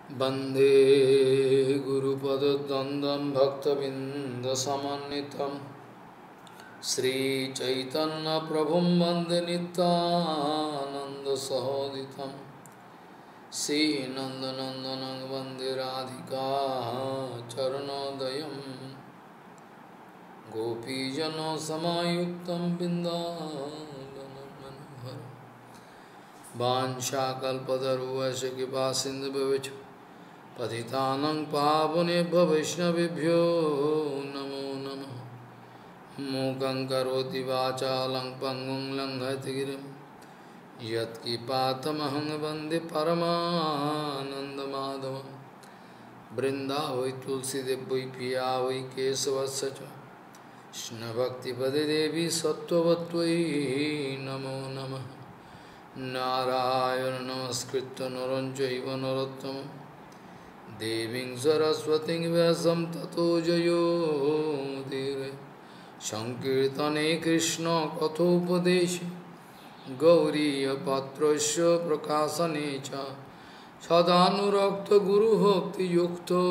वन्दे गुरुपदद्वन्द्वं भक्तबिन्दसमन्वितं श्रीचैतन्यप्रभुं वन्दे नित्यानन्दसहोदितं श्रीनन्दनन्दनं वन्दे राधिका चरणोदयं गोपीजनसमायुक्तं बिन्दावनमनोहरं वाञ्छाकल्पतरुश्च कृपासिन्धुभ्यश्च पतितानं पावनेभ्यो वैष्णवेभ्यो नमो नमः। मूकं करोति वाचालं पङ्गुं लङ्घयति गिरिं यत्किपातमहं वन्दे परमानन्दमाधवं। वृन्दावै तुलसीदेव वै पिया वै केशवस्य च कृष्णभक्तिपदे देवी सत्त्ववत्त्वयि नमो नमः। नारायण नमस्कृत्य नरं चैव नरोत्तमं देवीं सरस्वतीं व्यासं ततो जयो मुदीरये। संकीर्तने कृष्ण कथोपदेशे गौरीयपात्रस्य प्रकाशने च सदानुरक्तो गुरुभक्तियुक्तो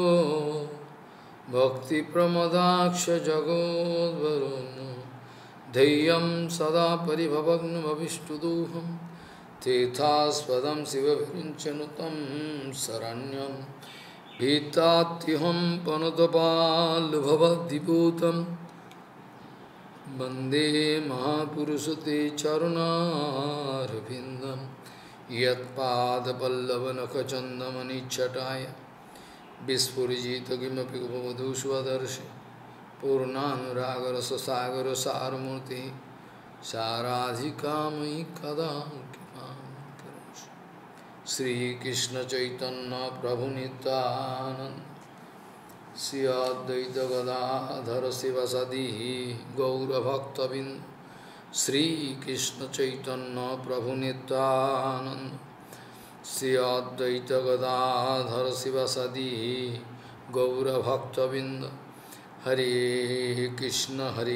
भक्तिप्रमदाक्ष जगोद्वरुण्य धैर्यं सदा परिभवग्नमभिष्टदोहं तीर्थास्पदं शिवविरिञ्चनुतं शरण्यं भीतात्युहं पनुतपाल्भवद्दिपूतं वन्दे महापुरुषते चरुणारविन्दं यत्पादपल्लवनखचन्दमनिच्छटाय विस्फुरिजित किमपि उपमधुष्वदर्शि पूर्णानुरागरससागरसारमूर्ति साराधिकामयि कदा कृपां करोषि। श्रीकृष्ण चैतन्य प्रभु नित्यानन्द श्री अद्वैत गदाधर शिवसदि गौरभक्तबिंद। श्रीकृष्ण चैतन्य प्रभु नित्यानन्द श्री अद्वैत गदाधर शिवसदि गौरभक्तबिंद। हरे कृष्ण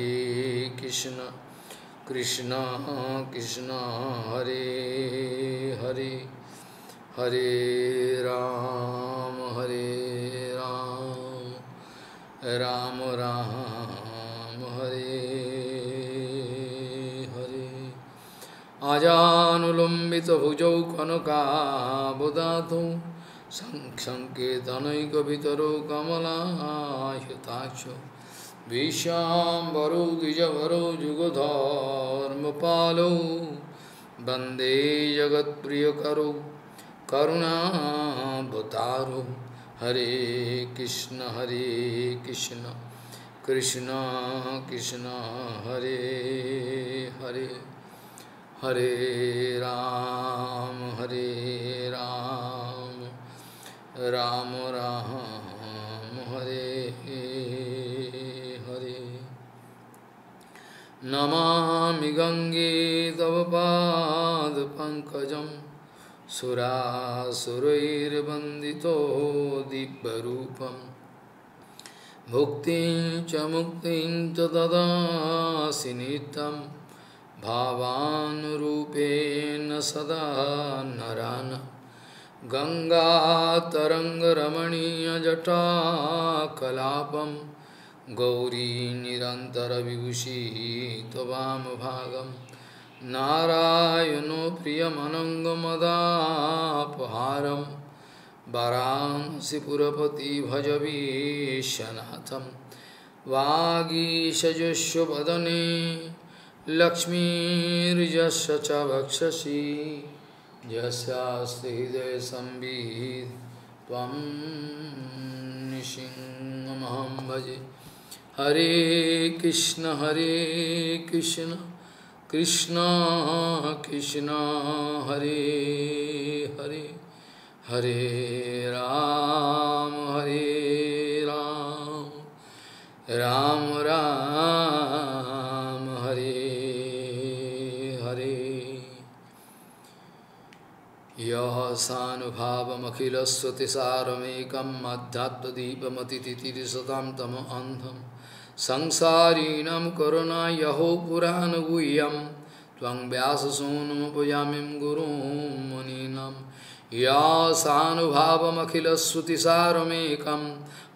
कृष्ण कृष्ण हरे हरे हरे राम राम राम हरे हरे। आजानुलंबित भुजौ कनकाबदातौ संकेतनैकभितरौ कमलायताक्षौ विश्वाम्बरौ द्विजवरौ जुगधर्मपालौ वन्दे जगत्प्रियकरौ करुणावतारौ। हरे कृष्ण कृष्ण कृष्ण हरे हरे हरे राम राम राम हरे हरे। नमामि गंगे तव पादपङ्कजं सुरासुरैर्वन्दितो दिव्यरूपं भुक्तिं च मुक्तिं च ददासि नित्यं भावानुरूपेण सदा नरान्। गंगातरङ्गरमणीयजटाकलापं गौरी निरन्तरविभूषी त्वामभागं नारायणो प्रियमनङ्गमदापहारं वाराणसीपुरपति भजवीशनाथं। वागीशजस्य वदने लक्ष्मीर्यस्य च वक्षसि यस्यास्ति हृदये संवित् त्वं नृसिंहमहं भजे। हरे कृष्ण कृष्ण कृष्ण हरे हरे हरे राम राम राम हरे हरे। यः सानुभावमखिलस्वतिसारमेकम् आध्यात्मदीपमतिथितिरिसतां तमोऽन्धं संसारिणां करुणायहो पुराणगुह्यं त्वं व्याससूनुमुपयामिं गुरुं मुनीनां यासानुभावमखिलश्रुतिसारमेकं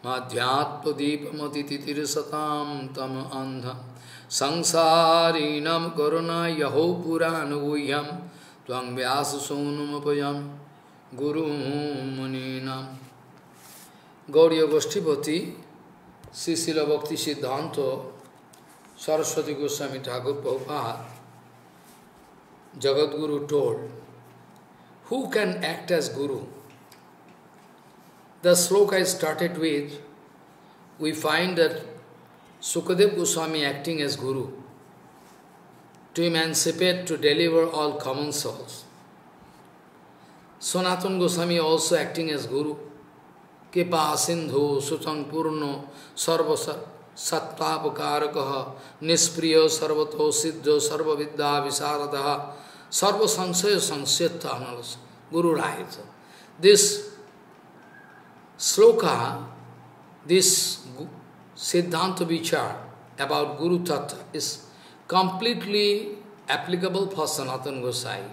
माध्यात्मदीपमतिथितिरसतां तम अंधं संसारिणं करुणायहो पुराणगुह्यं त्वं व्याससूनुमुपयं गुरुं मुनीनां Gauriya Goshtipati, Srila Bhakti Siddhanta, Saraswati Goswami Thakur Prabhupada, Jagadguru told, who can act as Guru? The sloka I started with, we find that Sukadev Goswami acting as Guru, to emancipate, to deliver all common souls. Sanatana Goswami also acting as Guru, Kipa Sindhu Sutang Purno Sarva Sattvapakarakaha Nispriyo Sarvato Siddho Sarva Vidya Visaradaha Sarva Sansaya Sansyata Analas. Guru writes. This sloka, this Siddhanta Vichar about Guru Tattva is completely applicable for Sanatana Gosai.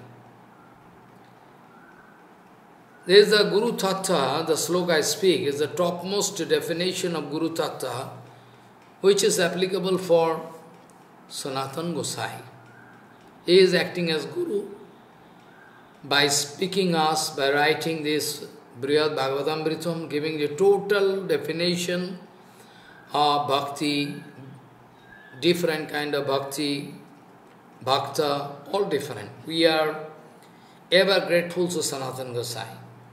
There is the Guru Tattva, the sloka I speak, is the topmost definition of Guru Tattva, which is applicable for Sanatana Gosai. He is acting as Guru by speaking us, by writing this Brihad Bhagavatamritam, giving the total definition of bhakti, different kind of bhakti, bhakta, all different. We are ever grateful to Sanatana Gosai.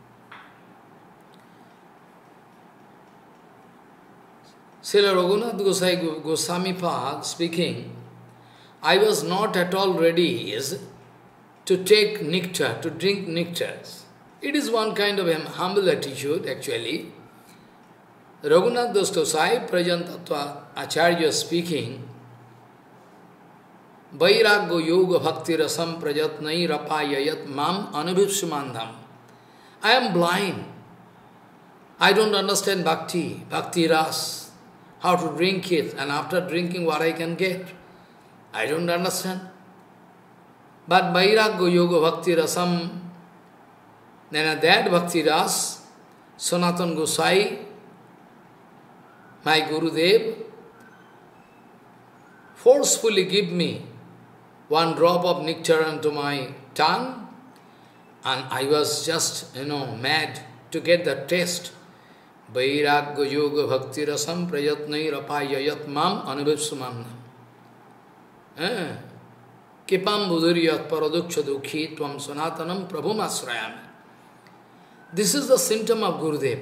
Srila Raghunath Gosai Goswami Pad speaking, I was not at all ready to take nectar, to drink nectars. It is one kind of a humble attitude actually. Raghunath Das Gosai, Prajantattva Acharya speaking, Vairagya Yoga Bhakti Rasam Prajatnai Rapayayat Mam Anubhipsumandham. I am blind. I don't understand bhakti, bhakti ras. How to drink it, and after drinking what I can get. I don't understand. But Vairagya Yoga Bhakti Rasam, then at that Bhakti Ras, Sanatana Gosai, my Gurudev, forcefully give me one drop of nectar into my tongue, and I was just, mad to get the taste. Vairagya Yoga Bhakti Rasam Prayatnai Rapayayat Mam Anubhipsumamnam. Kipam Buduriyat Paraduksha Dukhi Tvam Sanatanam Prabhum Asrayami. This is the symptom of Gurudev.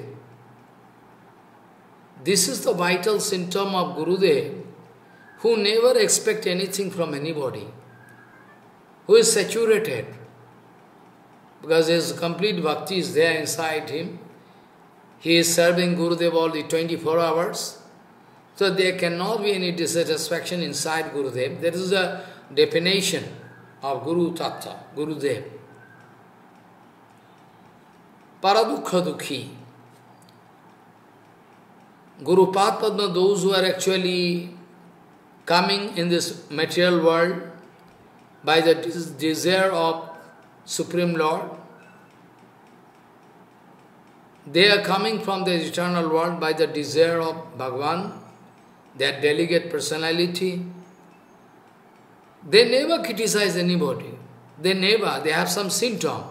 This is the vital symptom of Gurudev, who never expect anything from anybody, who is saturated, because his complete bhakti is there inside him. He is serving Gurudev all the 24 hours. So there cannot be any dissatisfaction inside Gurudev. That is the definition of Guru Tattva, Gurudev. Paradukha Dukhi. Guru Padma, those who are actually coming in this material world by the desire of Supreme Lord, they are coming from the eternal world by the desire of Bhagavan, their delegate personality. They never criticize anybody. They have some symptom.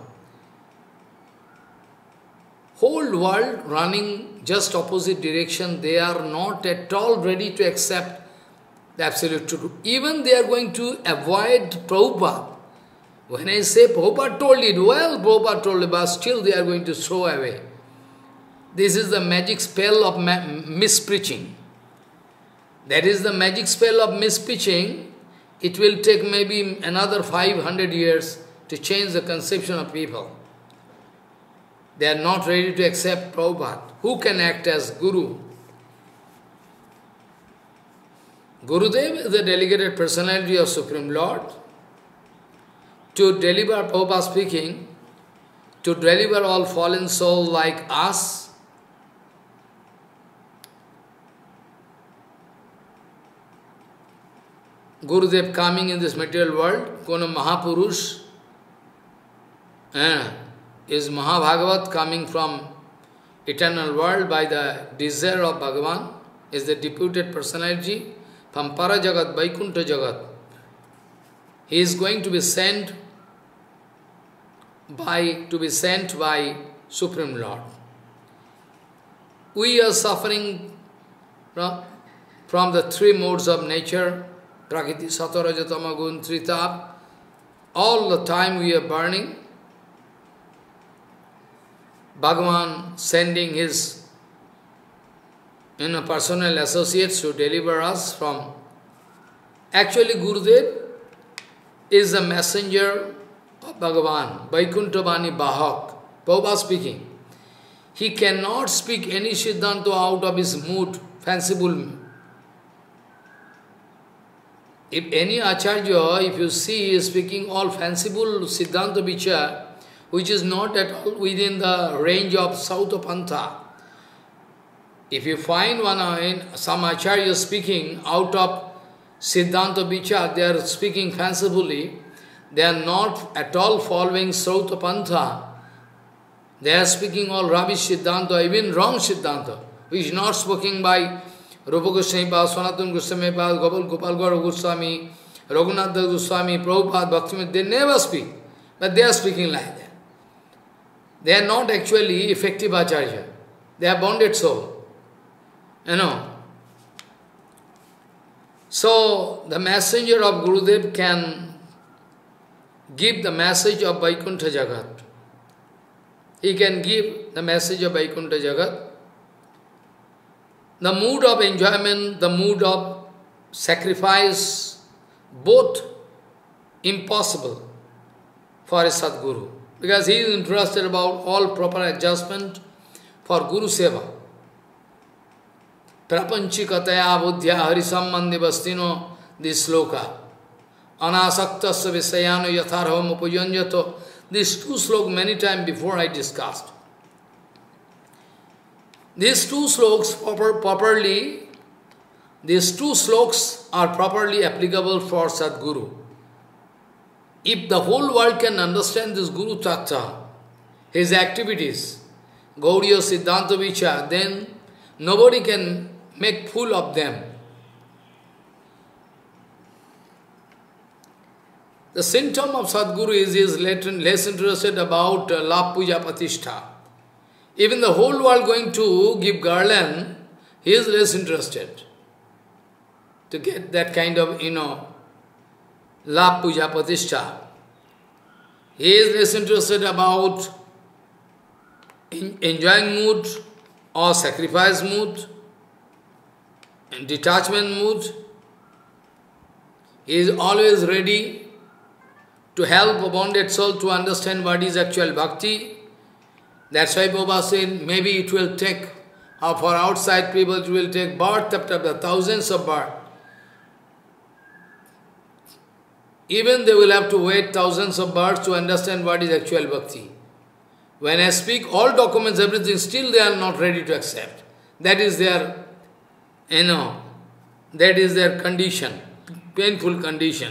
Whole world running just opposite direction, they are not at all ready to accept the absolute truth. Even they are going to avoid Prabhupada. When I say Prabhupada told it, well, Prabhupada told it, but still they are going to throw away. This is the magic spell of mispreaching. That is the magic spell of mispreaching. It will take maybe another 500 years to change the conception of people. They are not ready to accept Prabhupada. Who can act as Guru? Gurudev is the delegated personality of Supreme Lord. To deliver, Prabhupada speaking, to deliver all fallen souls like us, Gurudev coming in this material world, Kono Mahapurush, is Mahabhagavat coming from eternal world by the desire of Bhagavan, is the deputed personality from Parajagat, Vaikuntha Jagat. He is going to be sent by Supreme Lord. We are suffering from the three modes of nature, Prakriti, Sattva, Raja, Tama, Gun, Tritap. All the time we are burning. Bhagavan sending his personal associates to deliver us from. Actually, Gurudev is the messenger of Bhagavan, Vaikuntha Vani Bahak, Prabhupada speaking. He cannot speak any Siddhanta out of his mood, fanciful mood. If any Acharya, if you see, is speaking all fanciful Siddhanta Vichar, which is not at all within the range of Sauta Pantha. If you find some Acharya speaking out of Siddhanta Vichar, they are speaking fancifully, they are not at all following Sauta Pantha. They are speaking all rubbish Siddhanta, even wrong Siddhanta, which is not spoken by Rupa Goswami Pad, Sanatana Goswami Pad, Gopal Gaura Goswami, Raghunath Goswami, Prabhupada, Bhaktivinoda, they never speak, but they are speaking like that. They are not actually effective Acharya. They are bonded soul. So, the messenger of Gurudev can give the message of Vaikuntha Jagat. He can give the message of Vaikuntha Jagat. The mood of enjoyment, the mood of sacrifice, both impossible for a Sadguru. Because he is interested about all proper adjustment for Guru Seva. Prapanchikataya buddhya harisambandhi bastino, this sloka. Anasaktasya visayano yatharvam upayanjato. These two slokas many times before I discussed. These two slokas are properly applicable for Sadguru. If the whole world can understand this Guru Tattva, his activities, Gauriya Siddhanta Vichar, then nobody can make fool of them. The symptom of Sadguru is he is less interested about Labh Puja Pratishtha. Even the whole world going to give garland, he is less interested to get that kind of, Labh Puja Pratishtha. He is less interested about enjoying mood or sacrifice mood, and detachment mood. He is always ready to help a bonded soul to understand what is actual bhakti. That's why Prabhupada said, maybe it will take, for outside people it will take birth after thousands of births. Even they will have to wait thousands of births to understand what is actual bhakti. When I speak all documents, everything, still they are not ready to accept. That is their, that is their condition, painful condition.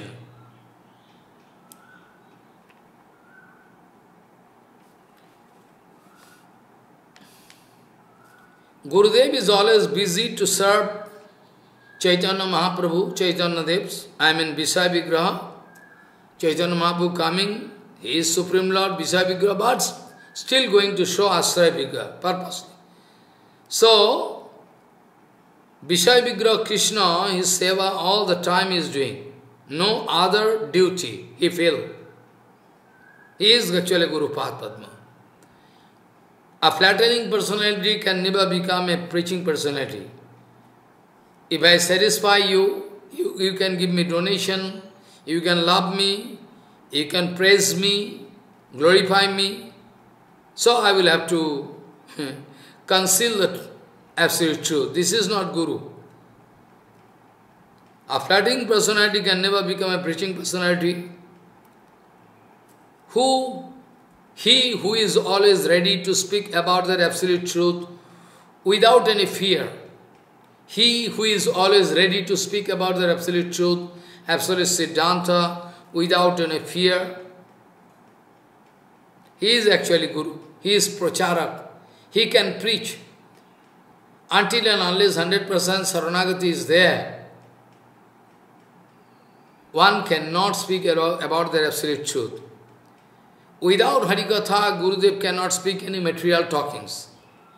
Gurudev is always busy to serve Chaitanya Mahaprabhu, Chaitanya Devs, Visaya Vigraha. Chaitanya Mahaprabhu coming, he is Supreme Lord, Visaya Vigraha, but still going to show Asraya Vigraha, purposely. So, Visaya Vigraha Krishna, his seva all the time is doing. No other duty he feel. He is actually Guru Padma. A flattering personality can never become a preaching personality. If I satisfy you, you can give me donation, you can love me, you can praise me, glorify me. So I will have to conceal the absolute truth. This is not Guru. A flattering personality can never become a preaching personality. He who is always ready to speak about that absolute truth without any fear. He who is always ready to speak about that absolute truth, absolute Siddhanta, without any fear. He is actually Guru. He is Pracharak. He can preach. Until and unless 100% Saranagati is there, one cannot speak about the absolute truth. Without Harikatha, Gurudev cannot speak any material talkings.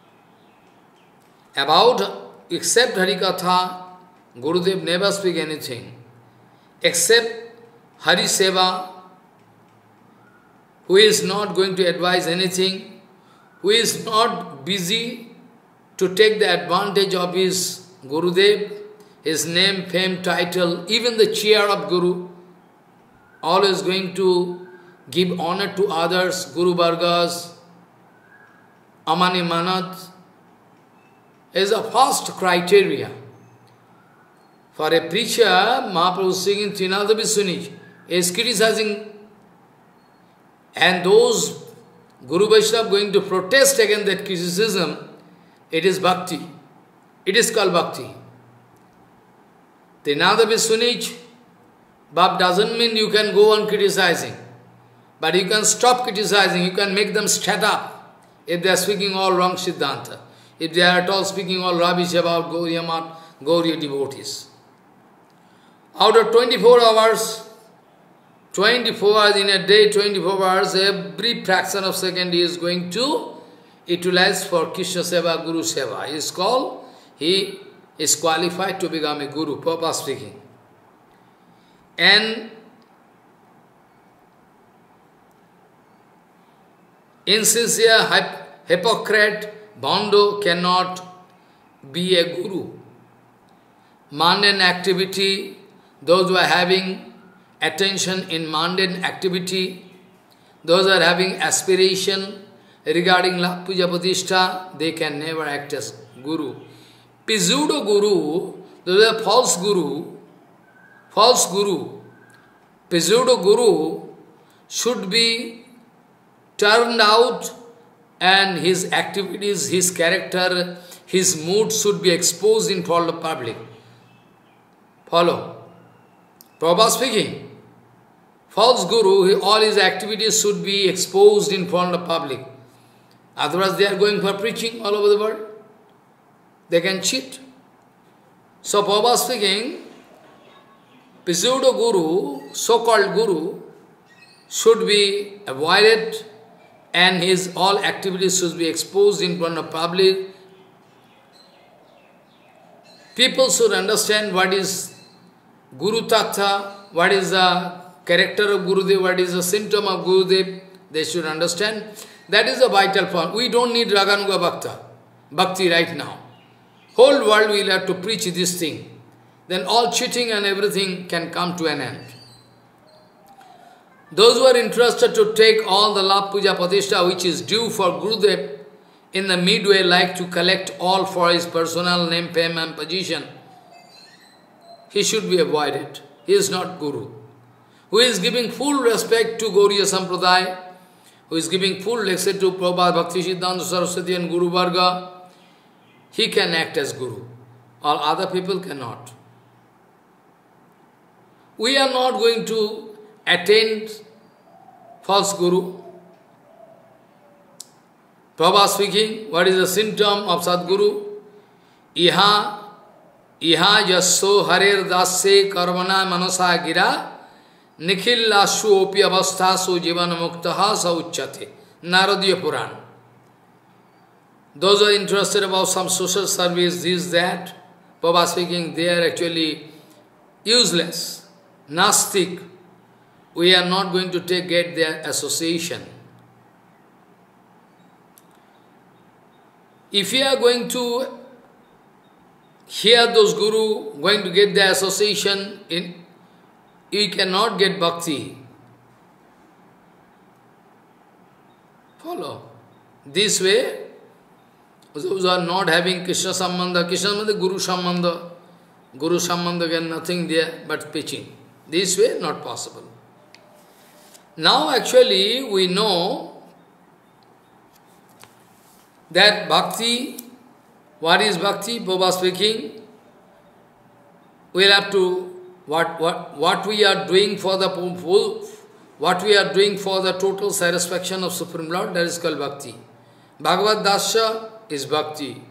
Except Harikatha, Gurudev never speak anything. Except Hari Seva, who is not going to advise anything, who is not busy to take the advantage of his Gurudev, his name, fame, title, even the chair of Guru, always going to give honor to others, Guru Vargas, Amani Manat, is a first criteria. For a preacher, Mahaprabhu singing Trinadavi Sunij is criticizing, and those Guru Vaishnava going to protest against that criticism, it is bhakti. It is called bhakti. Trinadavi Sunij, Bab doesn't mean you can go on criticizing. But you can stop criticizing, you can make them shut up if they are speaking all wrong Siddhanta. If they are at all speaking all rubbish about Gauriya Mat, Gauriya devotees. Out of 24 hours in a day, 24 hours, every fraction of second he is going to utilize for Krishna Seva, Guru Seva. He is qualified to become a Guru, Prabhupada speaking. And insincere hypocrite, Bhando cannot be a Guru. Mundane activity, those who are having attention in mundane activity, those who are having aspiration regarding Lakh Puja Pratishtha, they can never act as Guru. Pseudo Guru, those are false Guru, Pseudo Guru should be turned out, and his activities, his character, his mood should be exposed in front of the public. Follow. Prabhupada speaking. False Guru, all his activities should be exposed in front of the public. Otherwise they are going for preaching all over the world. They can cheat. So Prabhupada speaking, Pseudo Guru, so-called Guru, should be avoided, and his all activities should be exposed in front of public. People should understand what is Guru Tattva, what is the character of Gurudev, what is the symptom of Gurudev. They should understand. That is the vital point. We don't need Raganuga Bhakti right now. Whole world will have to preach this thing. Then all cheating and everything can come to an end. Those who are interested to take all the Lakh Puja Pratishtha which is due for Gurudev in the midway, like to collect all for his personal name, fame and position, he should be avoided. He is not Guru. Who is giving full respect to Gauriya Sampradaya, who is giving full respect to Prabhupada, Bhakti Siddhanta Saraswati and Guru Varga, he can act as Guru. All other people cannot. We are not going to attain false Guru. Prabhupada speaking, what is the symptom of Sadguru? Iha jasso harer dasya karmana manasa gira nikhillashu opi avasthasu jivana muktaha sa uchchate. Naradiya Puran. Those who are interested about some social service, this, that, Prabhupada speaking, they are actually useless, nastic. We are not going to get their association. If you are going to hear those Guru, going to get their association, you cannot get bhakti. Follow. This way, those who are not having Krishna Sambandha, Guru Sambandha, again nothing there but preaching. This way, not possible. Now actually we know that bhakti, what is bhakti? Prabhupada speaking, we'll have to, what we are doing for the what we are doing for the total satisfaction of Supreme Lord, that is called bhakti. Bhagavad Dasya is bhakti.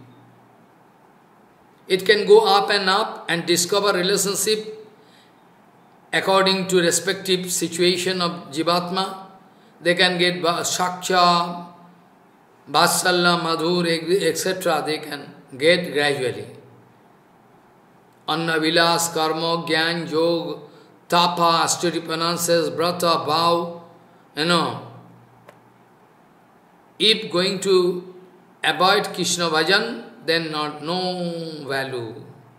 It can go up and discover relationship according to respective situation of Jivatma. They can get Shakcha, Vatsalya, Madhur, etc. They can get gradually. Anna, Vilas, Karma, Gyan, Yoga, Tapa, austerity, penances, Brata, Bhav, if going to avoid Krishna Bhajan, then no value.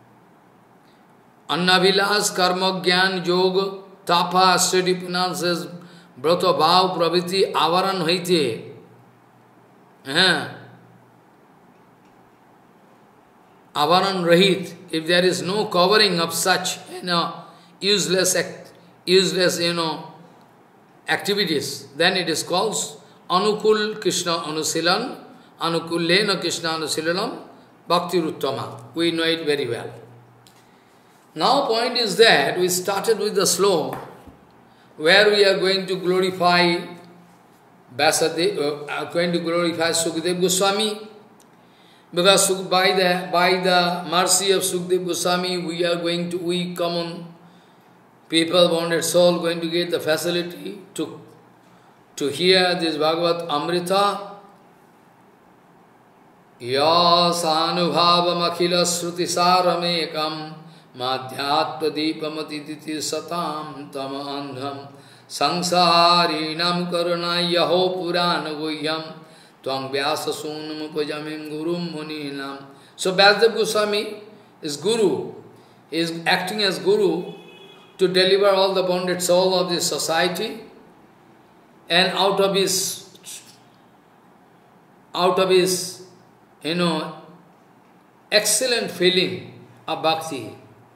Anna, Vilas, Karma, Gyan, Yoga, Tapa, austerity, penances, Brata, Bhav, Praviti, Avaran, Haite. Avaran Rahit, if there is no covering of such, useless, activities, then it is called Anukul Krishna Anusilan, Anukullena Krishna Anusilanam, Bhakti Ruttama. We know it very well. Now point is that we started with the slow, where we are going to glorify Sukadev Goswami, because by the mercy of Sukadev Goswami, we common people, bonded soul, going to get the facility to hear this Bhagavad Amrita. Yas anubhavam akhila sruti saramekam madhyatva deepamatiditi satam tamandham Samsarinam karunayaho purana guhyam Tvang vyasa sunam upajamim gurum muninam. So Vyasadeva Goswami is Guru, is acting as Guru to deliver all the bonded soul of this society, and out of his excellent feeling of bhakti,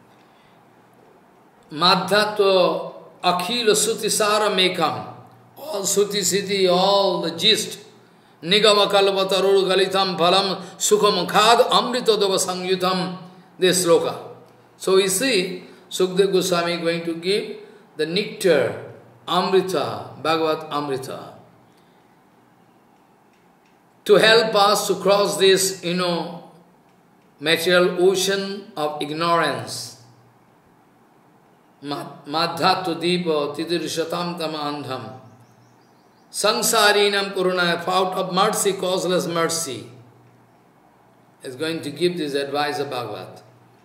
Madhyato Akhila Sutisara Mekam, all Suti Siddhi, all the gist, Nigama Kalpatarur Galitam Phalam Sukham Khad Amrita Dava Sangyutam, this sloka. So we see Sukdev Goswami going to give the nectar, Amrita, Bhagavad Amrita, to help us to cross this, material ocean of ignorance. Madhyatu Deepa Tidirishatam Tama Andham. Samsarinam Kuruna, out of mercy, causeless mercy, is going to give this advice of Bhagavad.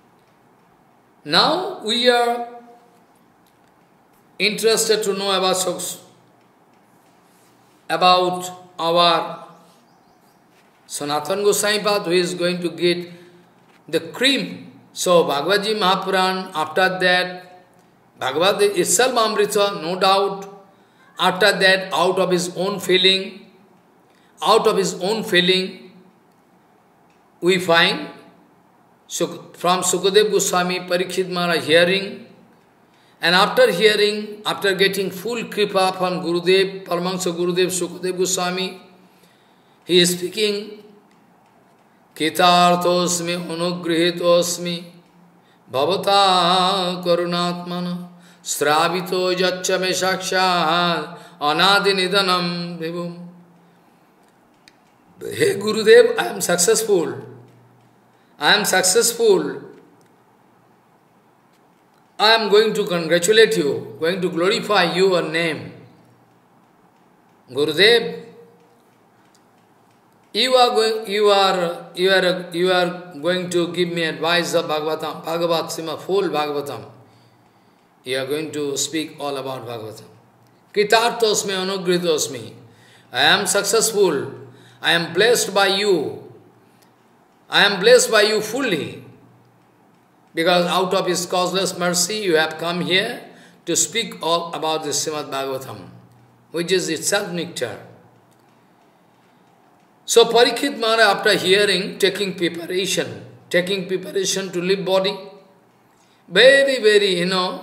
Now we are interested to know about our Sanatana Goswami Path, who is going to get the cream. So Bhagavad Ji Mahapuran, after that, Bhagavad itself Amrita, no doubt. After that, out of his own feeling, we find from Sukadev Goswami, Parikshit Maharaj hearing, and after hearing, after getting full kripa from Gurudev, Paramahansa Gurudev Sukadev Goswami, he is speaking, Kitarthosmi anugrihitosmi bhavata karunatmana Sravito jachame sakshad anadi nidanam vibhum. Hey Gurudev, I am successful. I am going to congratulate you, going to glorify your name. Gurudev, you are going to give me advice of Bhagavatam, Bhagavad full Bhagavatam. You are going to speak all about Bhagavatam. Kritarthosmi anugrihitosmi. I am successful. I am blessed by you. I am blessed by you fully. Because out of His causeless mercy, you have come here to speak all about the Srimad Bhagavatam, which is itself nectar. So Parikshit Maharaj, after hearing, taking preparation to leave body, very, very,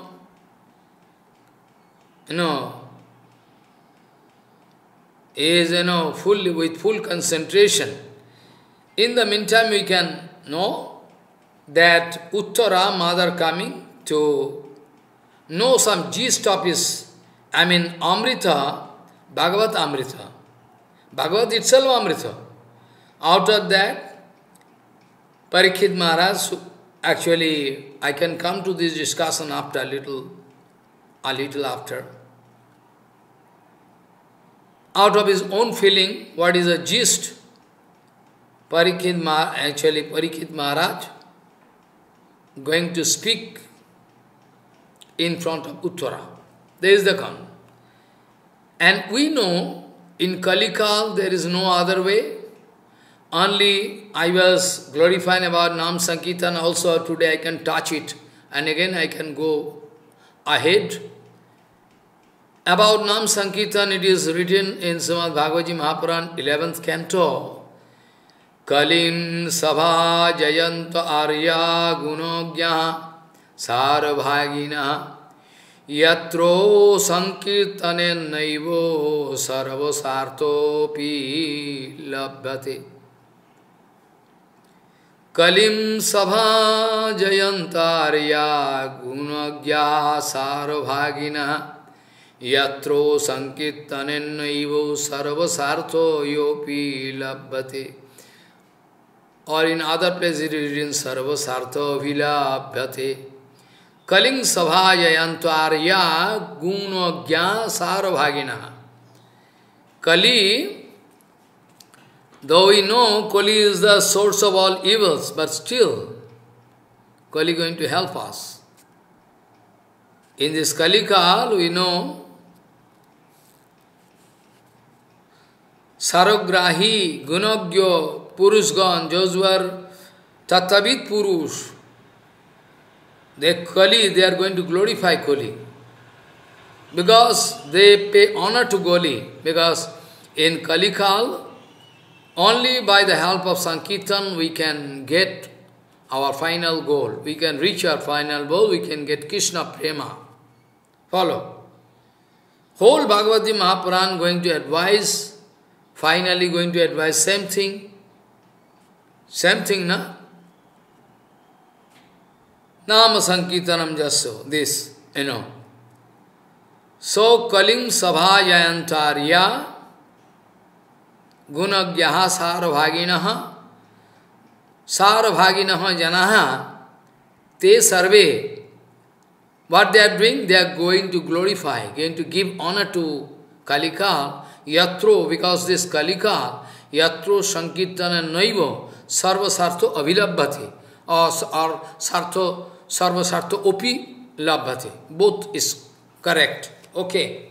is, fully, with full concentration. In the meantime, we can know that Uttara, mother coming to know some gist of his I mean Amrita, Bhagavat Amrita. Bhagavat itself Amrita. Out of that, Parikshit Maharaj, actually I can come to this discussion after a little after. Out of his own feeling, what is the gist? Parikshit Maharaj going to speak in front of Uttara. There is the con. And we know in Kalikal there is no other way. Only I was glorifying about Nam Sankirtan also, today I can touch it and again I can go ahead. About Nam Sankirtan it is written in Srimad Bhagavad Gita Mahapuran 11th canto. Kalim Sabha Jayanta Arya Gunogya Sarabhagina Yatro Sankirtanen Naivo Sarvasartopi Labhate. Kalim Sabha Jayantarya Gunagya Sarabhagina Yatro Sankirtanen Naivo Sarvasarto Yopi Labhate. Or in other places it is written Sarvasarto Vilabhyate. Kaling Sabha Jayantarya Gunagya Sarabhagina. Kali, though we know Kali is the source of all evils, but still, Kali is going to help us. In this Kalikal, we know Saragrahi, Gunagyo, Purushgan, those were Tattavit Purush. They are going to glorify Kali. Because they pay honor to Kali. Because in Kalikal, only by the help of Sankirtan we can get our final goal. We can reach our final goal, we can get Krishna Prema. Follow. Whole Bhagavad Gita Mahapuran going to advise, finally going to advise same thing. Same thing, na? Nama Sankirtanam Jasso, this, So, Kaling Sabha Jayantarya Gunagyaha Sarabhaginaha Janaha Te Sarve. What they are doing? They are going to glorify, going to give honor to Kalika, Yatro, because this Kalika, Yatro Sankirtana Naivo, Sarva Sartho Avilabhati, or Sartho, Sarva Sartho Opi Labhati. Both is correct. Okay.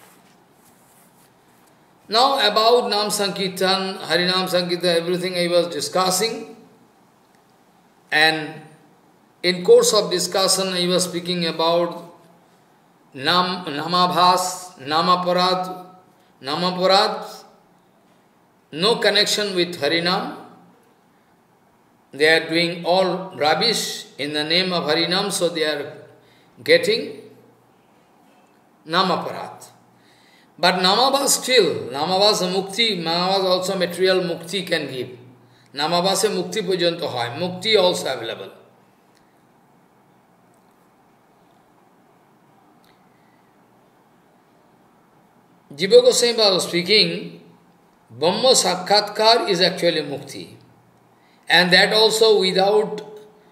Now about Nam Sankirtan, Harinam Sankirtan, everything I was discussing. And in course of discussion, I was speaking about Namabhas, Namaparad, no connection with Harinam. They are doing all rubbish in the name of Harinam, so they are getting Namaparad. But Namabhas still, Namabhas Mukti, Namabhas also material Mukti can give. Namabhas Mukti Pujanto Hoy, Mukti also available. Jiva Goswami was speaking, Brahma Sakkhatkar is actually Mukti. And that also without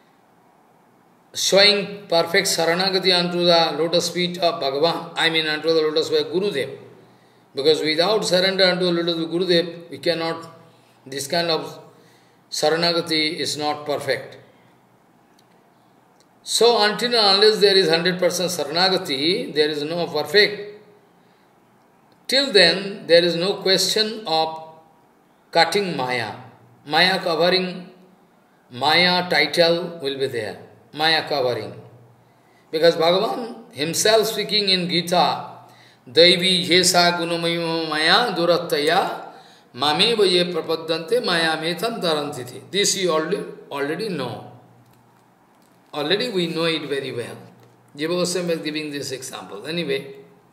showing perfect Saranagati unto the lotus feet of Bhagavan, unto the lotus feet of Gurudev. Because without surrender unto the lotus feet of Gurudev, we cannot, this kind of Saranagati is not perfect. So until and unless there is 100% Saranagati, there is no perfect. Till then, there is no question of cutting Maya. Maya covering, Maya title will be there. Maya covering. Because Bhagavan himself speaking in Gita, Daivi jesa gunamayama maya durattaya mameva ye prapaddante maya metam tarantiti. This you already know. Already we know it very well. Jiva Goswami is giving this example. Anyway,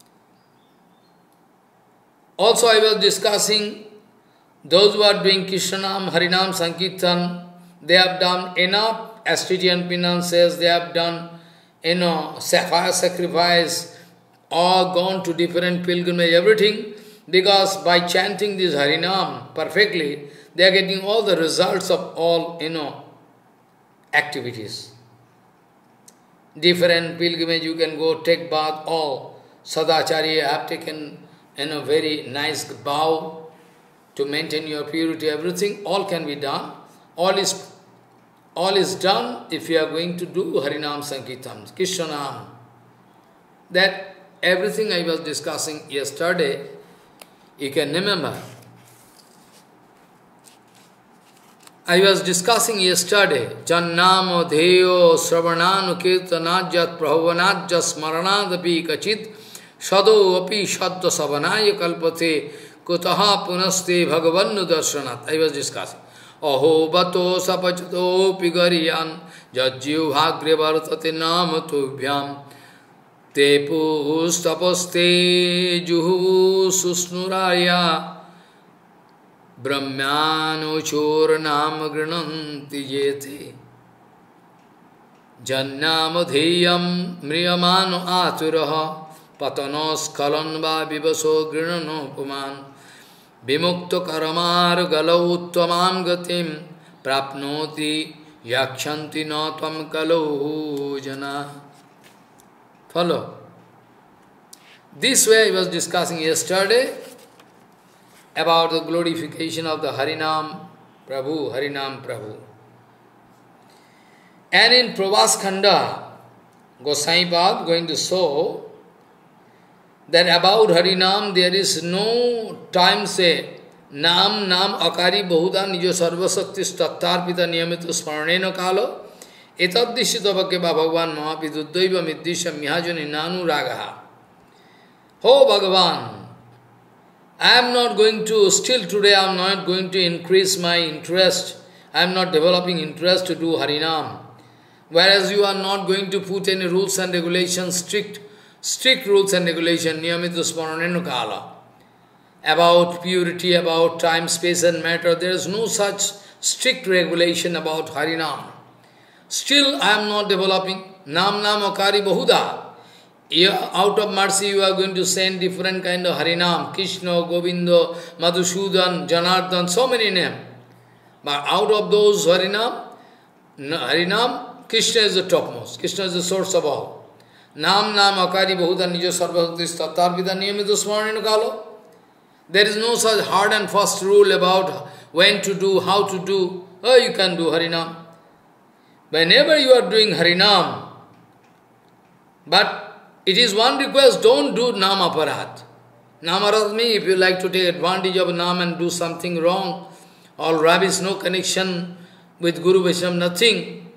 also I was discussing those who are doing Krishnanam, Harinam, Sankirtan, they have done enough ascetian penances, they have done, sapphire sacrifice, or gone to different pilgrimage, everything, because by chanting this Harinam perfectly, they are getting all the results of all, activities. Different pilgrimage, you can go take bath, all. Sadacharya have taken, very nice vow to maintain your purity, everything, all can be done. All is done if you are going to do Harinam Sankirtan, Krishnanam. That everything I was discussing yesterday, you can remember. I was discussing yesterday, Jannamo Dheyo Sravananu Kirtanajat Prahavanajat Smaranadapi Kachit Shado Api Shadda Savanaya Kalpate Kutaha Punaste Bhagavannu Darshanat. I was discussing. Aho Bato Sapachato Pigariyan Jajjiv Bhagre Bharatate Namatubhyam Te Pustapaste Juhu Susnuraya Brahmano Choranam Grananti Yete Jannamadheyam Mriyamano Aturaha Patanos Kalanva Vivaso Granano Puman Vimukta Karamar Galau Uttamam Gatim Prapnoti Yakshanti Natam Kalau Jana. Follow. This way I was discussing yesterday about the glorification of the Harinam Prabhu. And in Prabhaskanda, Gosai Pad going to show that about Harinam there is no time say, Nam Akari Bahuda Nijo Sarvasaktis Tattarpita Niyamito Smaraneno Kalo, Etadishitavakeva Bhagavan Mahapiduddaiva Middisha Mihajani Nanu Ragaha. Oh Bhagavan, I am not going to, still today I am not going to increase my interest. I am not developing interest to do Harinam. Whereas you are not going to put any rules and regulations, strict rules and regulations, Niyamita Smaranenu Kala. About purity, about time, space and matter, there is no such strict regulation about Harinam. Still I am not developing Nam Akari Bahuda. Out of mercy you are going to send different kind of Harinam, Krishna, Govinda, Madhusudan, Janardhan, so many names. But out of those Harinam, Krishna is the topmost. Krishna is the source of all. Nam Akari Bahuda Nijo Sarvasaktis Tattarpita Niyamito Smaranenu Kalo. There is no such hard and fast rule about when to do, how to do. Oh, you can do Harinam. Whenever you are doing Harinam, but it is one request, don't do Nam Aparat. Nam Aparat means if you like to take advantage of Nam and do something wrong, all rubbish, no connection with Guru Vaishnava, nothing.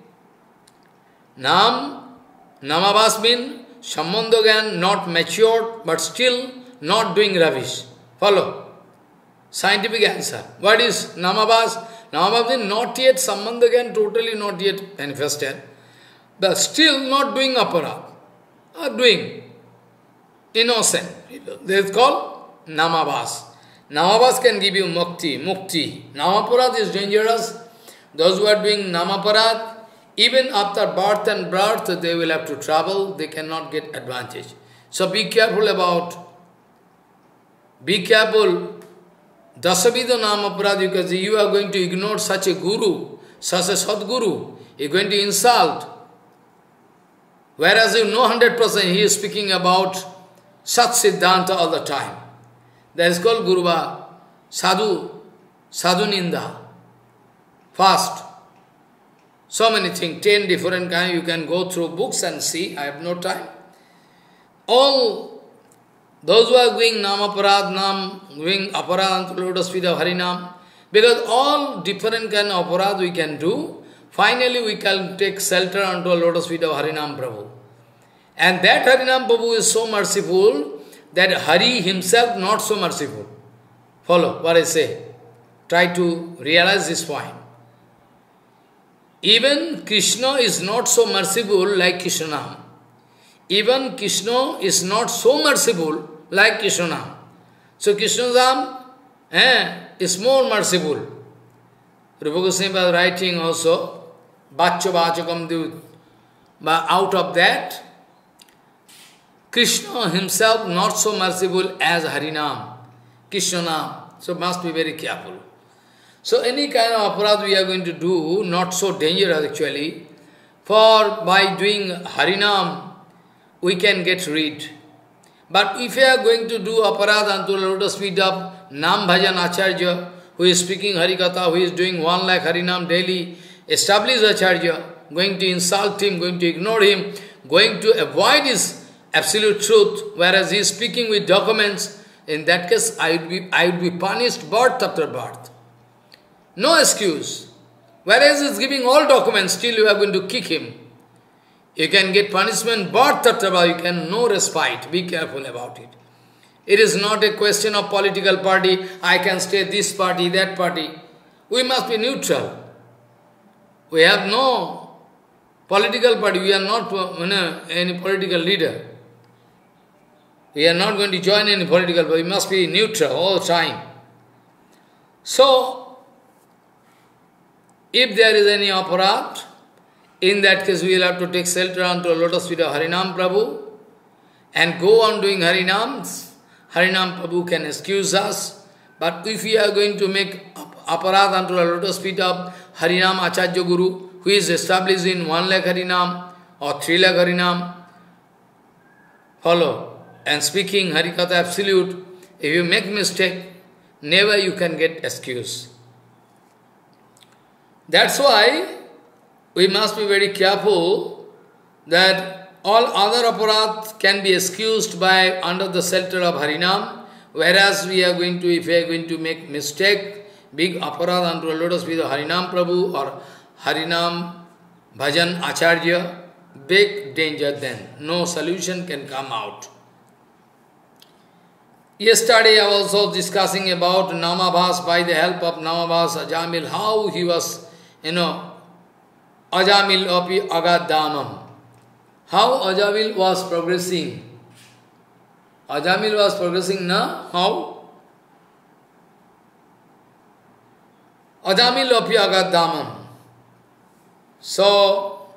Namabhas means Sambandhagyan, not matured, but still not doing rubbish. Follow. Scientific answer. What is Namabhas? Namabhas means not yet Sambandhagyan, totally not yet manifested, but still not doing Aparat. Are doing innocent people. They is called Namabhas. Namabhas can give you mukti. Namaparat is dangerous. Those who are doing Namaparat, even after birth and birth, they will have to travel. They cannot get advantage. So be careful Dasavida Namaparat, because you are going to ignore such a guru, such a Sadguru. You are going to insult. Whereas you know 100% he is speaking about Sat Siddhanta all the time. That is called Guruva, Sadhu Ninda. Fast. So many things, 10 different kinds, you can go through books and see, I have no time. All those who are doing Namaparad, doing Aparad unto lotus feet of Harinam, because all different kind of Aparad we can do, finally we can take shelter unto a lotus feet of Harinam Prabhu. And that Harinam Prabhu is so merciful that Hari himself not so merciful. Follow what I say. Try to realize this point. Even Krishna is not so merciful like Krishnanam. Even Krishna is not so merciful like Krishnanam. So Krishnanam is more merciful. Rupa Goswami was writing also, Bhacha Bhachakam Dut. But out of that, Krishna himself not so merciful as Harinam, Krishna Nam. So must be very careful. So any kind of aparadh we are going to do, not so dangerous actually, for by doing Harinam, we can get rid. But if you are going to do aparadh unto the lotus feet of Nam Bhajan Acharya, who is speaking Harikatha, who is doing 1 lakh Harinam daily, established Acharya, going to insult him, going to ignore him, going to avoid his absolute truth, whereas he is speaking with documents, in that case I would be punished birth after birth. No excuse. Whereas he is giving all documents, still you are going to kick him. You can get punishment birth after birth, you can no respite. Be careful about it. It is not a question of political party, I can stay this party, that party. We must be neutral. We have no political party, we are not any political leader. We are not going to join any political party, we must be neutral all the time. So, if there is any aparadh, in that case we will have to take shelter unto a lotus feet of Harinam Prabhu and go on doing Harinams. Harinam Prabhu can excuse us. But if we are going to make aparadh unto a lotus feet of Harinam Acharya Guru, who is established in 1 lakh Harinam or 3 lakh Harinam, follow, and speaking Harikatha absolute, if you make mistake, never you can get excuse. That's why we must be very careful that all other aparadh can be excused by under the shelter of Harinam, whereas we are going to, if we are going to make mistake, big aparadh unto a lotus feet of Harinam Prabhu or Harinam Bhajan Acharya, big danger then. No solution can come out. Yesterday I was also discussing about Namabhas, by the help of Namabhas Ajamil, how he was, Ajamil api agadamam. How Ajamil was progressing. Ajamil was progressing now. How? Ajamil api agadamam. So,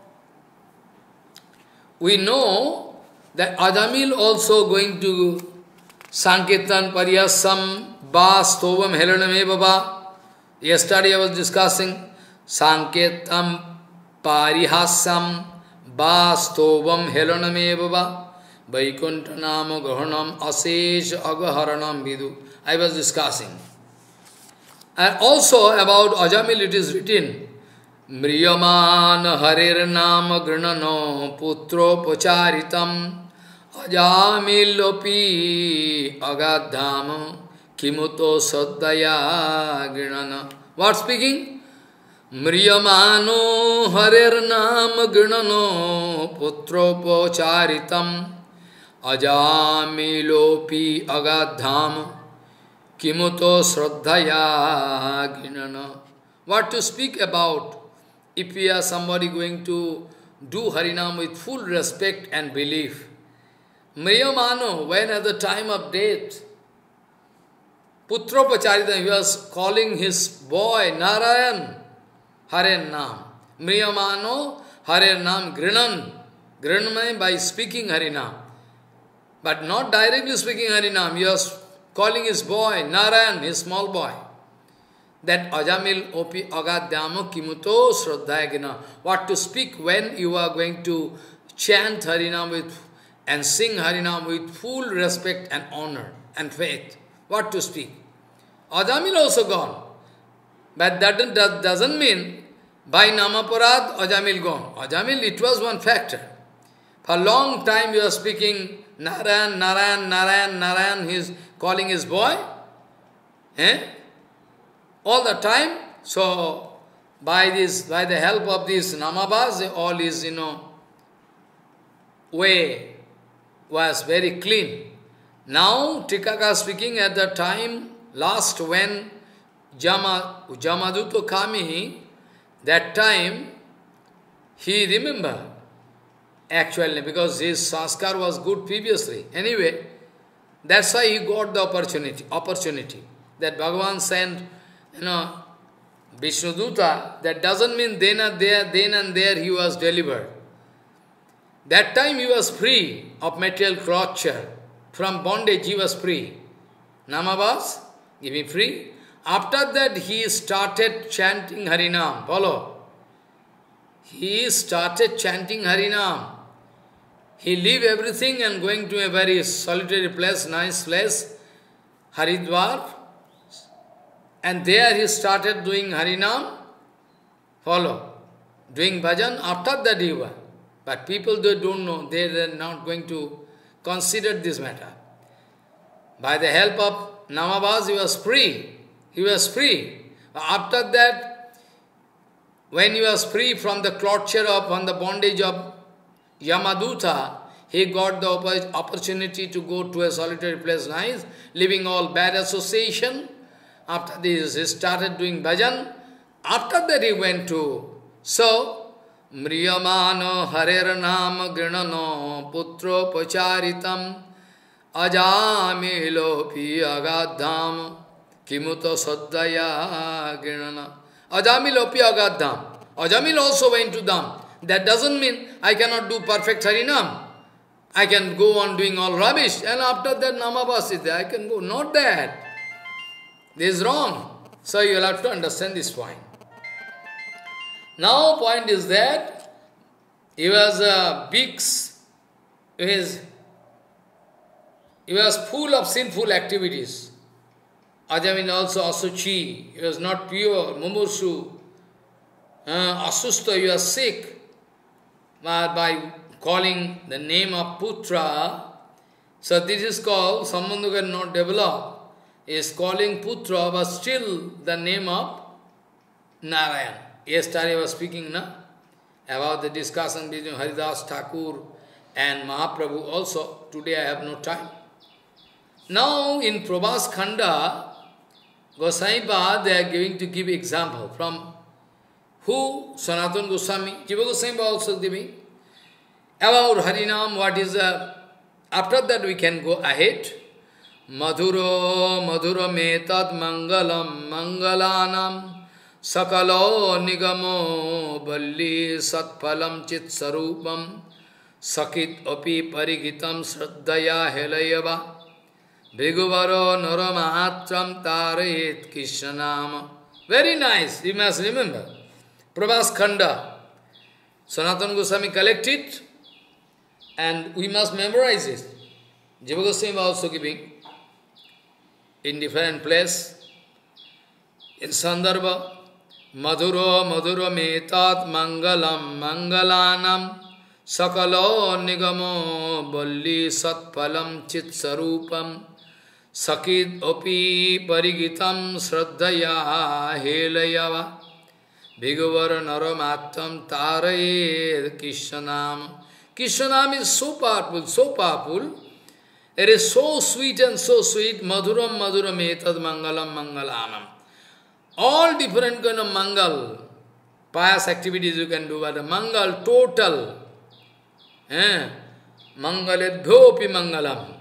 we know that Ajamil also going to Sankirtan Pariyasam Ba Stovam Helaname Baba. Yesterday I was discussing Sankirtam Parihasam Ba Stovam Helaname Baba Vaikunthanam Gahanam Asesh Agaharanam Vidu. I was discussing. And also about Ajamil it is written, Mriyaman Harir Nam Granano Putro Pacharitam Ajamilopi Agadham Kimuto Saddaya Grinana. What speaking? Mriyamano Harir Nam Grinano Putro Pacharitam Ajamilopi Agadham Kimuto Sraddhaya Grinana. What to speak about? If we are somebody going to do Harinam with full respect and belief, Mriyamano, when at the time of death, Putra Pacharita, he was calling his boy Narayan, Hare Nam. Mriyamano, Hare Nam, Grinan. Grinan by speaking Harinam. But not directly speaking Harinam, he was calling his boy Narayan, his small boy. That Ajamil Opi Agadhyamo Kimuto Sraddhayagina. What to speak when you are going to chant Harinam with and sing Harinam with full respect and honor and faith. What to speak? Ajamil also gone. But that doesn't mean by Namaparad Ajamil gone. Ajamil, it was one factor. For a long time you are speaking Narayan, Narayan, Narayan, Narayan, he is calling his boy. All the time. So by the help of these Namabhas, all his way was very clean. Now Tikaka speaking at the time last when Jamaduto Kami, that time he remembered actually because his sanskar was good previously. Anyway, that's why he got the opportunity that Bhagavan sent Vishnuduta. That doesn't mean then and there he was delivered. That time he was free of material torture. From bondage he was free. Namabas, give me free. After that he started chanting Harinam. Follow. He started chanting Harinam. He leave everything and going to a very solitary place, nice place, Haridwar. And there he started doing Harinam. Follow. Doing bhajan. After that he was. But people they don't know. They are not going to consider this matter. By the help of Namabas, he was free. He was free. After that, when he was free from the torture of, from the bondage of Yamaduta, he got the opportunity to go to a solitary place, nice, leaving all bad association. After this, he started doing bhajan. After that, he went to. So, Mriyamano Harer Nam Grinano Putro Pacharitam Ajamilo Pi Agadham Kimuto Saddaya Grinana. Ajamil Opi Agadham. Ajamil also went to Dham. That doesn't mean I cannot do perfect Harinam. I can go on doing all rubbish. And after that Namabas is there. I can go. Not that. This is wrong. So you will have to understand this point. Now point is that he was he was full of sinful activities. Ajamin also asuchi. He was not pure, mumursu. Asusta, you are sick. By calling the name of Putra, so this is called, someone who cannot develop, is calling Putra, but still the name of Narayan. Yesterday I was speaking about the discussion between Haridas Thakur and Mahaprabhu also. Today I have no time. Now in Prabhas Khanda, Gosaipa, they are going to give example from who? Sanatana Goswami. Jiva Goswami also giving. About Harinam, what is after that we can go ahead. Madhuro, madhuro metad mangalam, mangalanam, sakalo nigamo, balli satpalam chit sarupam, sakit opi parigitam sraddaya helayava, bhiguvaro naramahatram tarayet kishanama. Very nice, you must remember. Prabhas Khanda, Sanatana Goswami collected, and we must memorize it. Jiva Goswami also giving in different place. In Sandarbha, Madhuro Madhuro Metat Mangalam Mangalanam Sakalo Nigamo Balli Satpalam Chit Sarupam Sakid Opi Parigitam Sraddhaya Helayava Bhigavara Naramatam Taraye Kishanam. Kishanam is so powerful, so powerful. It is so sweet and so sweet. Madhuram Madhuram Etad Mangalam Mangalanam. All different kind of mangal, pious activities you can do, but the mangal total. Mangaledhopi Mangalam.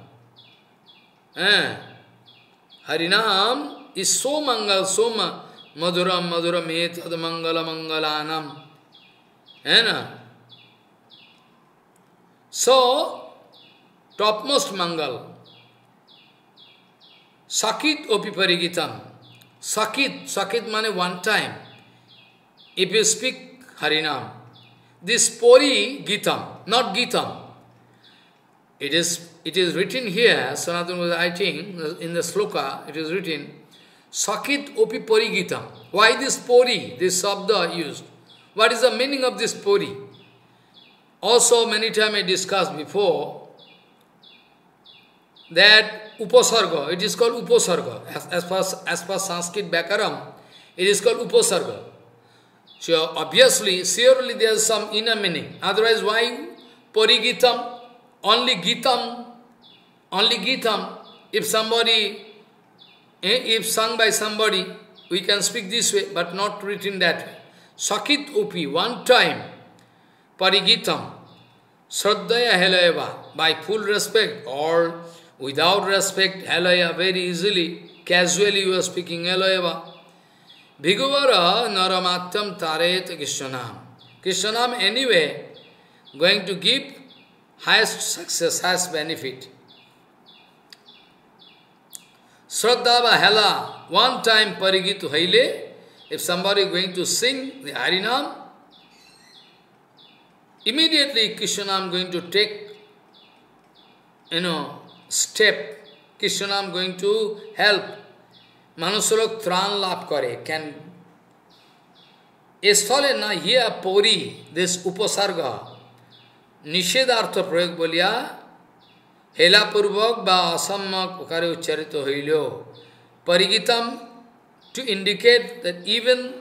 Harinam is so mangal, so Madhuram Madhuram Etad Mangala Mangalanam. So, topmost mangal. Sakit opi parigitam. Sakit means one time. If you speak Harinam, this pori gitam, not gitam. It is written here, Sanatana was writing, in the sloka, it is written, Sakit opi pori gitam. Why this pori, this sabda used? What is the meaning of this pori? Also, many times I discussed before that upasarga, it is called upasarga. As per Sanskrit Bhakaram, it is called upasarga. So, obviously, surely there is some inner meaning. Otherwise, why parigitam? Only gitam. Only gitam. If somebody, if sung by somebody, we can speak this way, but not written that way. Sakit upi, one time. Parigitam, Sraddhaya Helayava, by full respect or without respect, Helaya, very easily, casually you are speaking Helayava. Bhigavara Naramatyam Taret Krishnanam. Krishnanam anyway, going to give highest success, highest benefit. Shraddha Hela, one time Parigit Haile, if somebody is going to sing the Harinam, immediately Krishnanam going to take, step. Krishnanam going to help. Manusulok Tran Lap Kare, can स्थले ना ये Pauri this उपसर्ग निषेधार्थ प्रयोग बोलिया हेलापूर्वक बा असम्यक प्रकार उच्चारित हইলো परिगीतम to indicate that even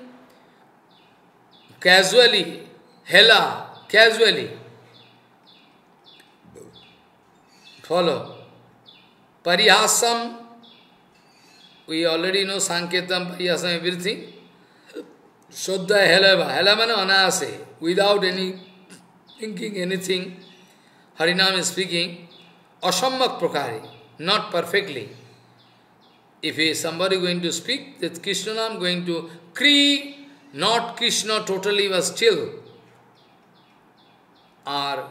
casually, hela, casually, follow. Parihasam, we already know Sanketam, Parihasam, everything. Shodha Helava, Helamana Anase, without any thinking anything, Harinam is speaking, Asammak Prakari, not perfectly. If somebody going to speak, that Krishnanam going to Kri, not Krishna totally was still. Or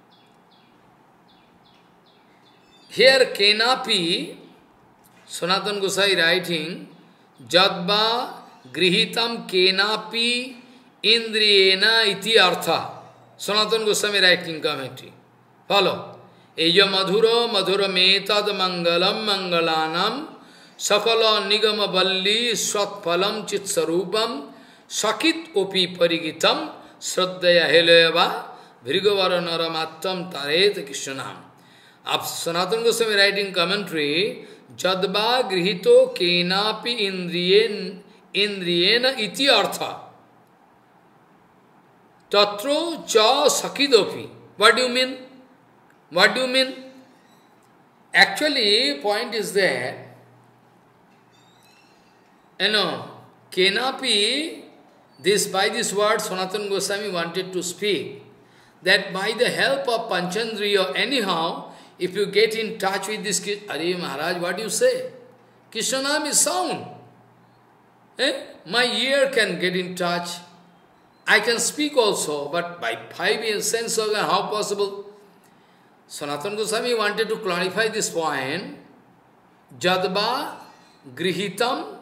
here Kenapi, Sanatana Gosai writing, Jadba Grihitam Kenapi Indriyena iti artha. Sanatana Goswami writing commentary. Follow. Eja madhuro madhura metad mangalam mangalanam sakala nigama balli swatpalam chitsarupam sakit opi parigitam sraddaya heleva virigavara naramattam taret krishnanam. Up Sanatana Goswami writing commentary, Jadba grihito kenapi indriyena iti artha. Tatro cha sakidopi. What do you mean? What do you mean? Actually, point is that, kenapi, by this word Sanatana Goswami wanted to speak, that by the help of Panchandriya, anyhow, if you get in touch with this, Are Maharaj, what do you say? Krishnanam is sound. My ear can get in touch. I can speak also, but by 5 sense organ, how possible? Sanatana Goswami wanted to clarify this point. Jadba grihitam,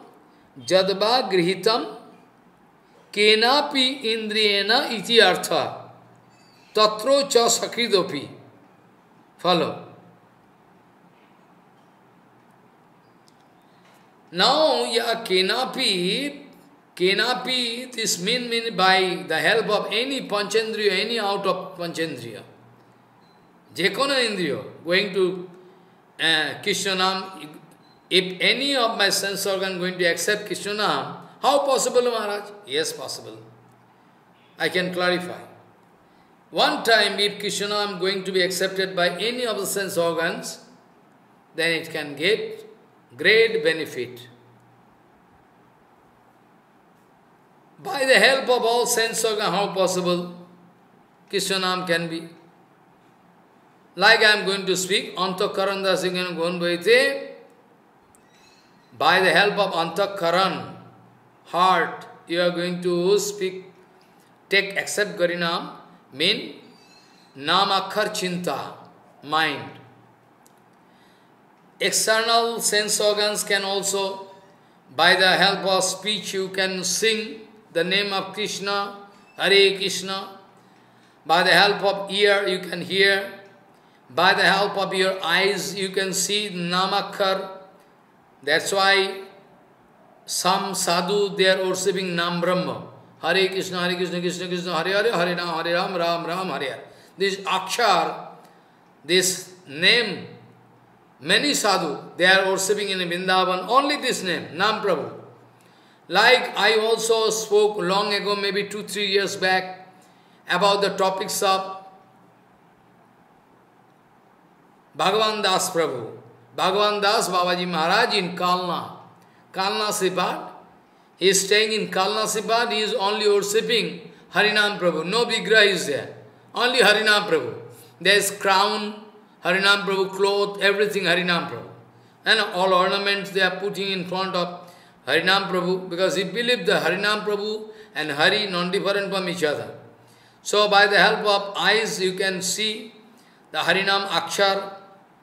kenapi indriyena iti artha, tatro cha sakridopi. Follow. Now, kenapi, this mean by the help of any panchandriya, any out of panchandriya. Jekona indriya, going to Krishnanam, if any of my sense organ going to accept Krishnanam, how possible, Maharaj? Yes, possible. I can clarify. One time, if Krishnanam going to be accepted by any of the sense organs, then it can get great benefit. By the help of all sense organs, how possible Krishnanam can be? Like I am going to speak, Antakaran Dasigana Gonvaite, by the help of Antakaran, heart, you are going to speak, accept Garinam, mean Namakhar Chinta, mind. External sense organs can also, by the help of speech, you can sing the name of Krishna, Hare Krishna. By the help of ear, you can hear. By the help of your eyes, you can see Namakhar. That's why some sadhu, they are worshipping Nam Brahma. Hare Krishna, Krishna Krishna, Hare Hare, Hare Ram, Ram Ram, Hare Hare. This Akshar, this name, many sadhu, they are worshipping in Vrindavan, only this name, Nam Prabhu. Like I also spoke long ago, maybe 2-3 years back, about the topics of Bhagavan Das Prabhu. Bhagavan Das Babaji Maharaj in Kalna, Sripad. He is staying in Kalna Sripad, he is only worshipping Harinam Prabhu. No Vigraha is there, only Harinam Prabhu. There is crown, Harinam Prabhu, cloth, everything Harinam Prabhu. And all ornaments they are putting in front of Harinam Prabhu, because he believed that Harinam Prabhu and Hari non-different from each other. So by the help of eyes you can see the Harinam Akshar,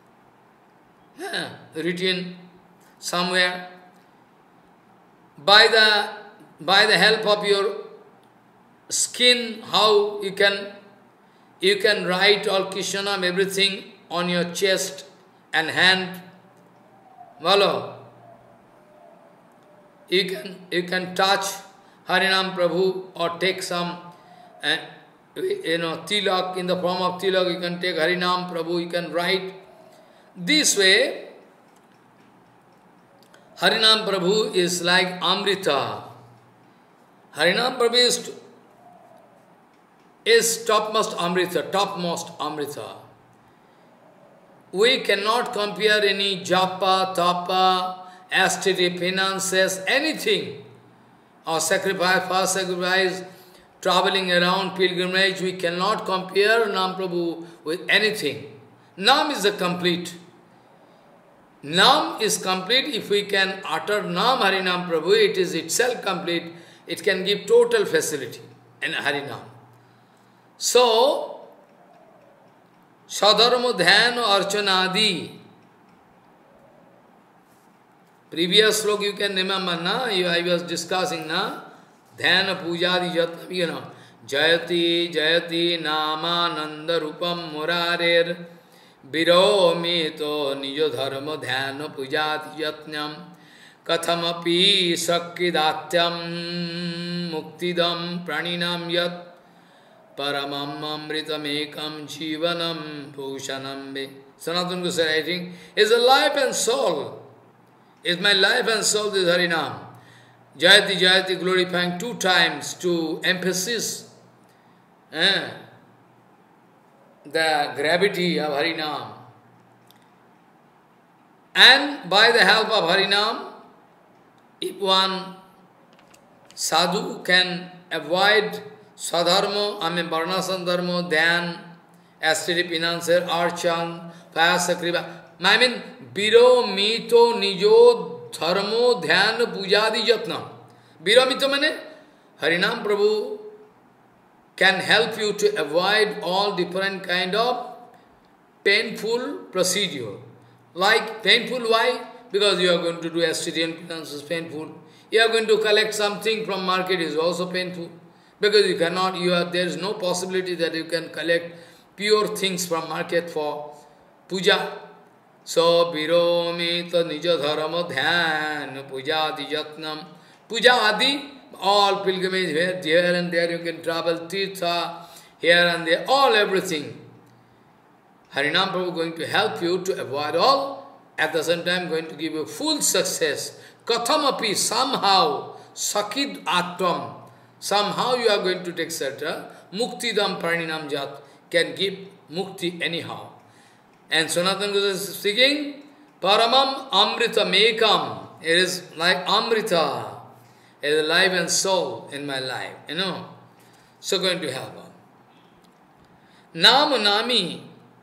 written somewhere. By the help of your skin, how you can write all Krishnanam, everything on your chest and hand. Follow. You can touch Harinam Prabhu or take some tilak, in the form of tilak, you can take Harinam Prabhu, you can write. This way, Harinam Prabhu is like Amrita. Harinam Prabhu is topmost Amrita. We cannot compare any japa, tapa, ascetic, finances, anything. Or sacrifice, fast sacrifice, traveling around, pilgrimage, we cannot compare Nam Prabhu with anything. Nam is the complete. Nam is complete. If we can utter Nam Harinam Prabhu, it is itself complete. It can give total facility in Harinam. So, Sadharma Dhyan Archanadi. Previous slok you can remember, na? I was discussing, na? Dhyana Pujadi Jatna, Jayati Jayati Nama Nanda Rupam Murarer Biro Mito Nijo Dharma Dhyana Pujadi Jatnam Kathamapi Sakkidatyam Muktidam Praninam Yat Paramam Amritamekam Jivanam Bhushanam Be. Sanatana Goswami writing, is a life and soul. Is my life and soul, this Harinam. Jayati Jayati glorifying 2 times to emphasis the gravity of Harinam. And by the help of Harinam, if one sadhu can avoid Sadharma, Varnasana Dharma, Dhyan, ascetic, financier, archan, fire, sacrifice. I mean, Biro Mito Nijo Dharmo Dhyan Pujadi Jatna. Biro Mito means Harinam Prabhu can help you to avoid all different kind of painful procedure. Like painful, why? Because you are going to do ascetic penance is painful. You are going to collect something from market is also painful. Because you cannot, there is no possibility that you can collect pure things from market for puja. So, Biro Mita Nija Dharma Dhyan Puja Adi Jatnam. Puja Adi, all pilgrimage here and there, you can travel Tirtha, here and there, all everything. Harinam Prabhu going to help you to avoid all, at the same time going to give you full success. Kathamapi, somehow, Sakid Attam, somehow you are going to take shelter. Muktidam Praninam Jat can give mukti anyhow. And Sanatana Goswami is speaking, Paramam Amrita Mekam. It is like Amrita. It is life and soul in my life, So going to help him. Nam Nami.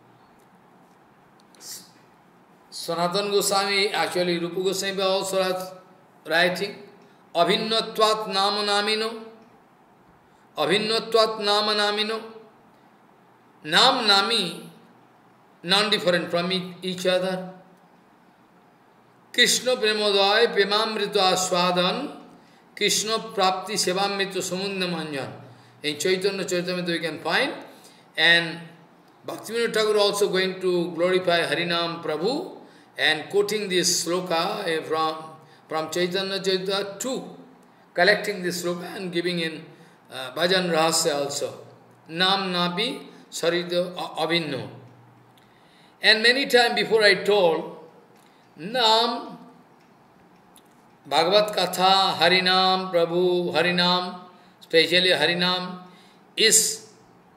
Sanatana Goswami, actually Rupa Goswami also writing, Abhinnatvat Nama Namino. Abhinnatvat Nama Namino. Nam Nami, non-different from each other. Krishna Premodaya Premamrita Aswadan, Krishna Prapti Sevamrita Samundra Manjan. In Chaitanya Charitamrita we can find. And Bhaktivinoda Thakur also going to glorify Harinam Prabhu and quoting this sloka from Chaitanya Charitamrita 2, collecting this sloka and giving in Bhajan Rahasya also. Nam Nabi Sarita Avinno. And many times before I told, Nam, Bhagavad Katha, Harinam, Prabhu, Harinam, especially Harinam, is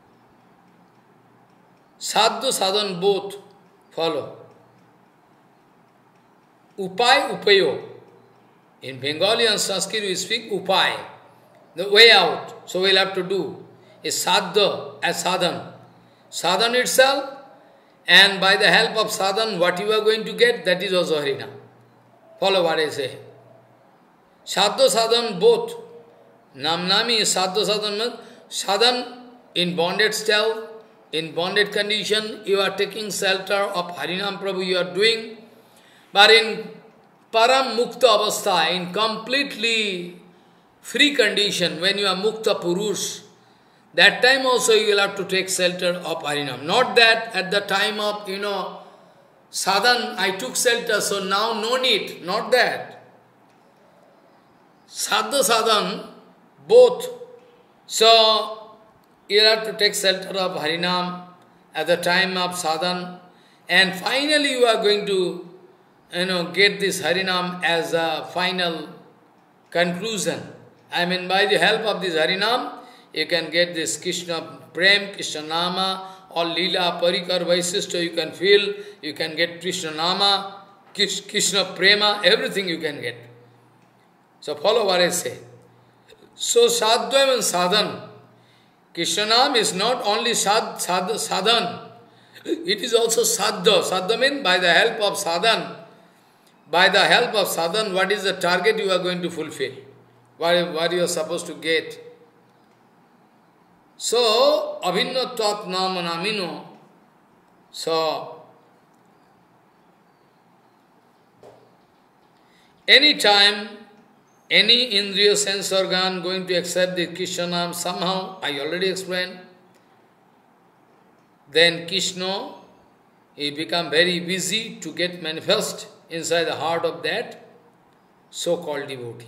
sadhu, sadhan both follow. Upay, upayo. In Bengali and Sanskrit we speak upay, the way out. So we'll have to do is sadha as sadhan. Sadhan itself, and by the help of sadhan, what you are going to get, that is also Harinam. Follow what I say. Sadhu, sadhan both. Nam Nami is sadhu, sadhan. Sadhan in bonded self, in bonded condition, you are taking shelter of Harinam Prabhu, you are doing, but in Param Mukta Avastha, in completely free condition, when you are Mukta Purush, that time also you will have to take shelter of Harinam. Not that at the time of, sadhan, I took shelter, so now no need. Not that. Sadha sadhan, both. So, you have to take shelter of Harinam at the time of sadhan, and finally you are going to, get this Harinam as a final conclusion. I mean, by the help of this Harinam, you can get this Krishna Prem, Krishna Nama, or Leela, Parikar, Vaisishta, you can feel, you can get Krishna Nama, Krishna Prema, everything you can get. So follow what I say. So Sadhvam and Sadhan, Krishna Nama is not only sadhan, it is also sadha. Sadha means by the help of sadhan. By the help of sadhan, what is the target you are going to fulfill? What you are supposed to get? So, abhinna tat nama namino. So, anytime, any indriya sense organ going to accept the Krishna name somehow, I already explained, then Krishna, he become very busy to get manifest inside the heart of that so-called devotee.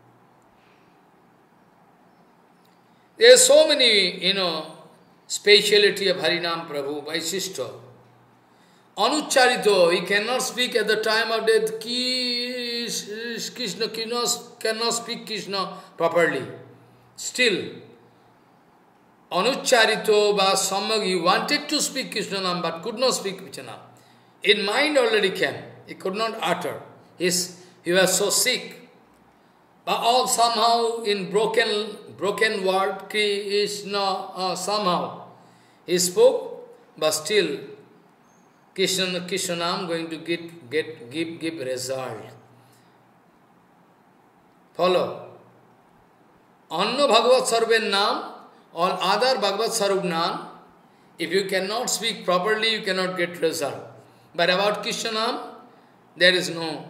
There are so many, speciality of Harinam Prabhu, Vaisishta. Anucharito, he cannot speak at the time of death. Krishna cannot speak Krishna properly. Still, Anucharito va Samag, he wanted to speak Krishna Nam, but could not speak Krishna Nam. In mind already came. He could not utter. He was so sick. But all somehow in broken word, Krishna, somehow he spoke, but still Krishna Nam going to give result. Follow. Anna Bhagavat Sarven Nam, all other Bhagavat Sarup Nam, if you cannot speak properly, you cannot get result. But about Krishna Nam, there is no.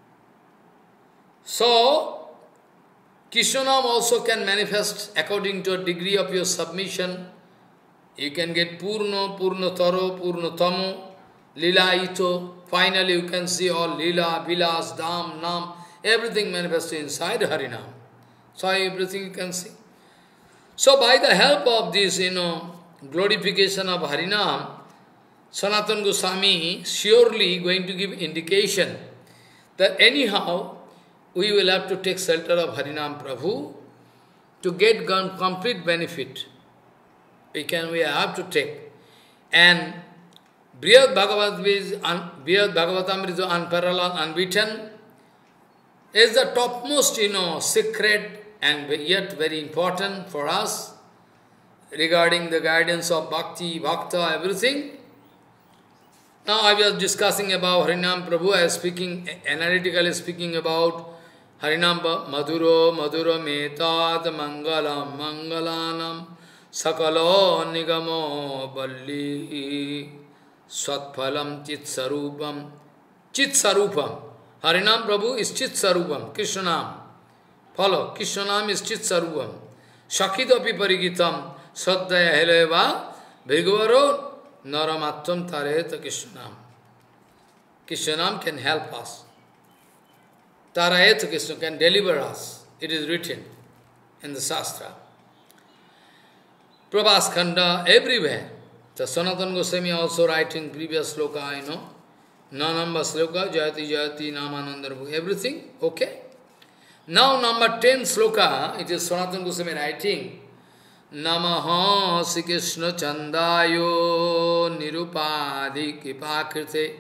So, Krishna Nam also can manifest according to a degree of your submission. You can get Purno, Purnataro, Purnatamo, Lila Ito. Finally you can see all Lila, Vilas, Dham, Nam, everything manifested inside Harinam. So everything you can see. So by the help of this, glorification of Harinam, Sanatana Goswami surely going to give indication that anyhow, we will have to take shelter of Harinam Prabhu to get complete benefit. We have to take. And Brihad Bhagavatam is unparalleled, unbeaten, is the topmost, secret and yet very important for us regarding the guidance of Bhakti, Bhakta, everything. Now I was discussing about Harinam Prabhu, I was speaking, analytically speaking about Harinam Madhuro, Madhura Metad Mangalam, Mangalanam, Sakalo Nigamo Balli, Swatphalam Chitsarupam, Chitsarupam. Harinam Prabhu is Chitsarupam, Krishna Nam. Follow, Krishna Nam is Chitsarupam. Shakidapi Parigitam, Saddaya Heleva, Bhigavaro, Naramattam Tareta Krishna Nam. Krishna Nam can help us. Tarayet Krishna can deliver us. It is written in the Shastra. Prabhas Khanda, everywhere. The Sanatana Goswami also writing previous sloka, Nanamba sloka, Jayati Jayati, Namanandar, everything, okay? Now number 10 sloka, it is Sanatana Goswami writing, Namaha Sri Krishna Chandayo Nirupadi Kipakrite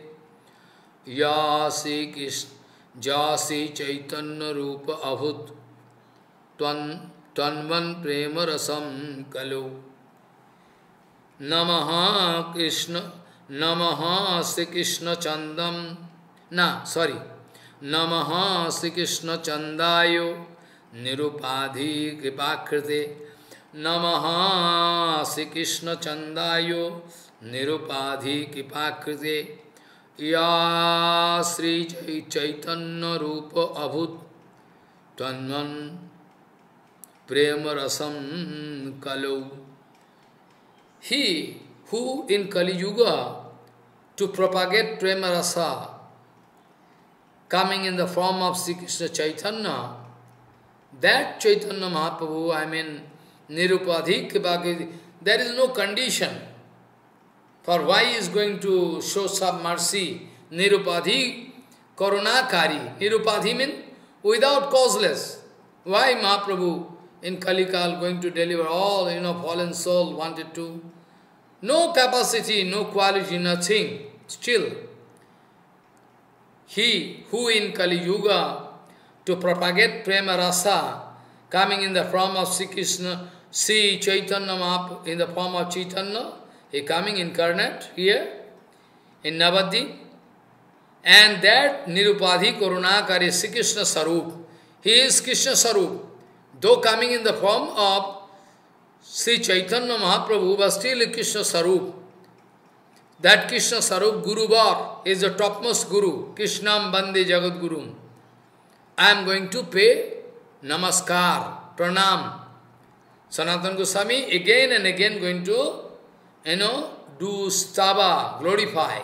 Yasi Krishna Jasi Chaitanya Rupa Abhut Tanvan Prema Rasam Kalu Namaha Krishna Namaha Sri Krishna Chandam Namaha Sri Krishna Chandayo Nirupadhi Kripakrite Namaha Sri Krishna Chandayo Nirupadhi Kipakrite Ya Sri Chaitanya Rupa Abhut Tanvan Prema Rasam Kalau. He who in Kali Yuga to propagate Prema Rasa coming in the form of Sri Krishna Chaitanya, that Chaitanya Mahaprabhu, I mean Nirupadhik Bhakti, there is no condition for why he is going to show some mercy. Nirupadhi Karunakari. Nirupadhi means without causeless. Why Mahaprabhu in Kalikal going to deliver all, fallen soul wanted to? No capacity, no quality, nothing. Still, he who in Kali Yuga to propagate Prema Rasa, coming in the form of Sri Krishna, Sri Chaitanya Mahaprabhu, in the form of Chaitanya, he coming incarnate here in Navadvip, and that Nirupadhi Karunakari Sri Krishna Sarup. He is Krishna Sarup. Though coming in the form of Sri Chaitanya Mahaprabhu, but still Krishna Sarup. That Krishna Sarup Guru Bar is the topmost Guru. Krishnam Bande Jagat Guru. I am going to pay Namaskar, Pranam. Sanatana Goswami again and again going to, do stava, glorify.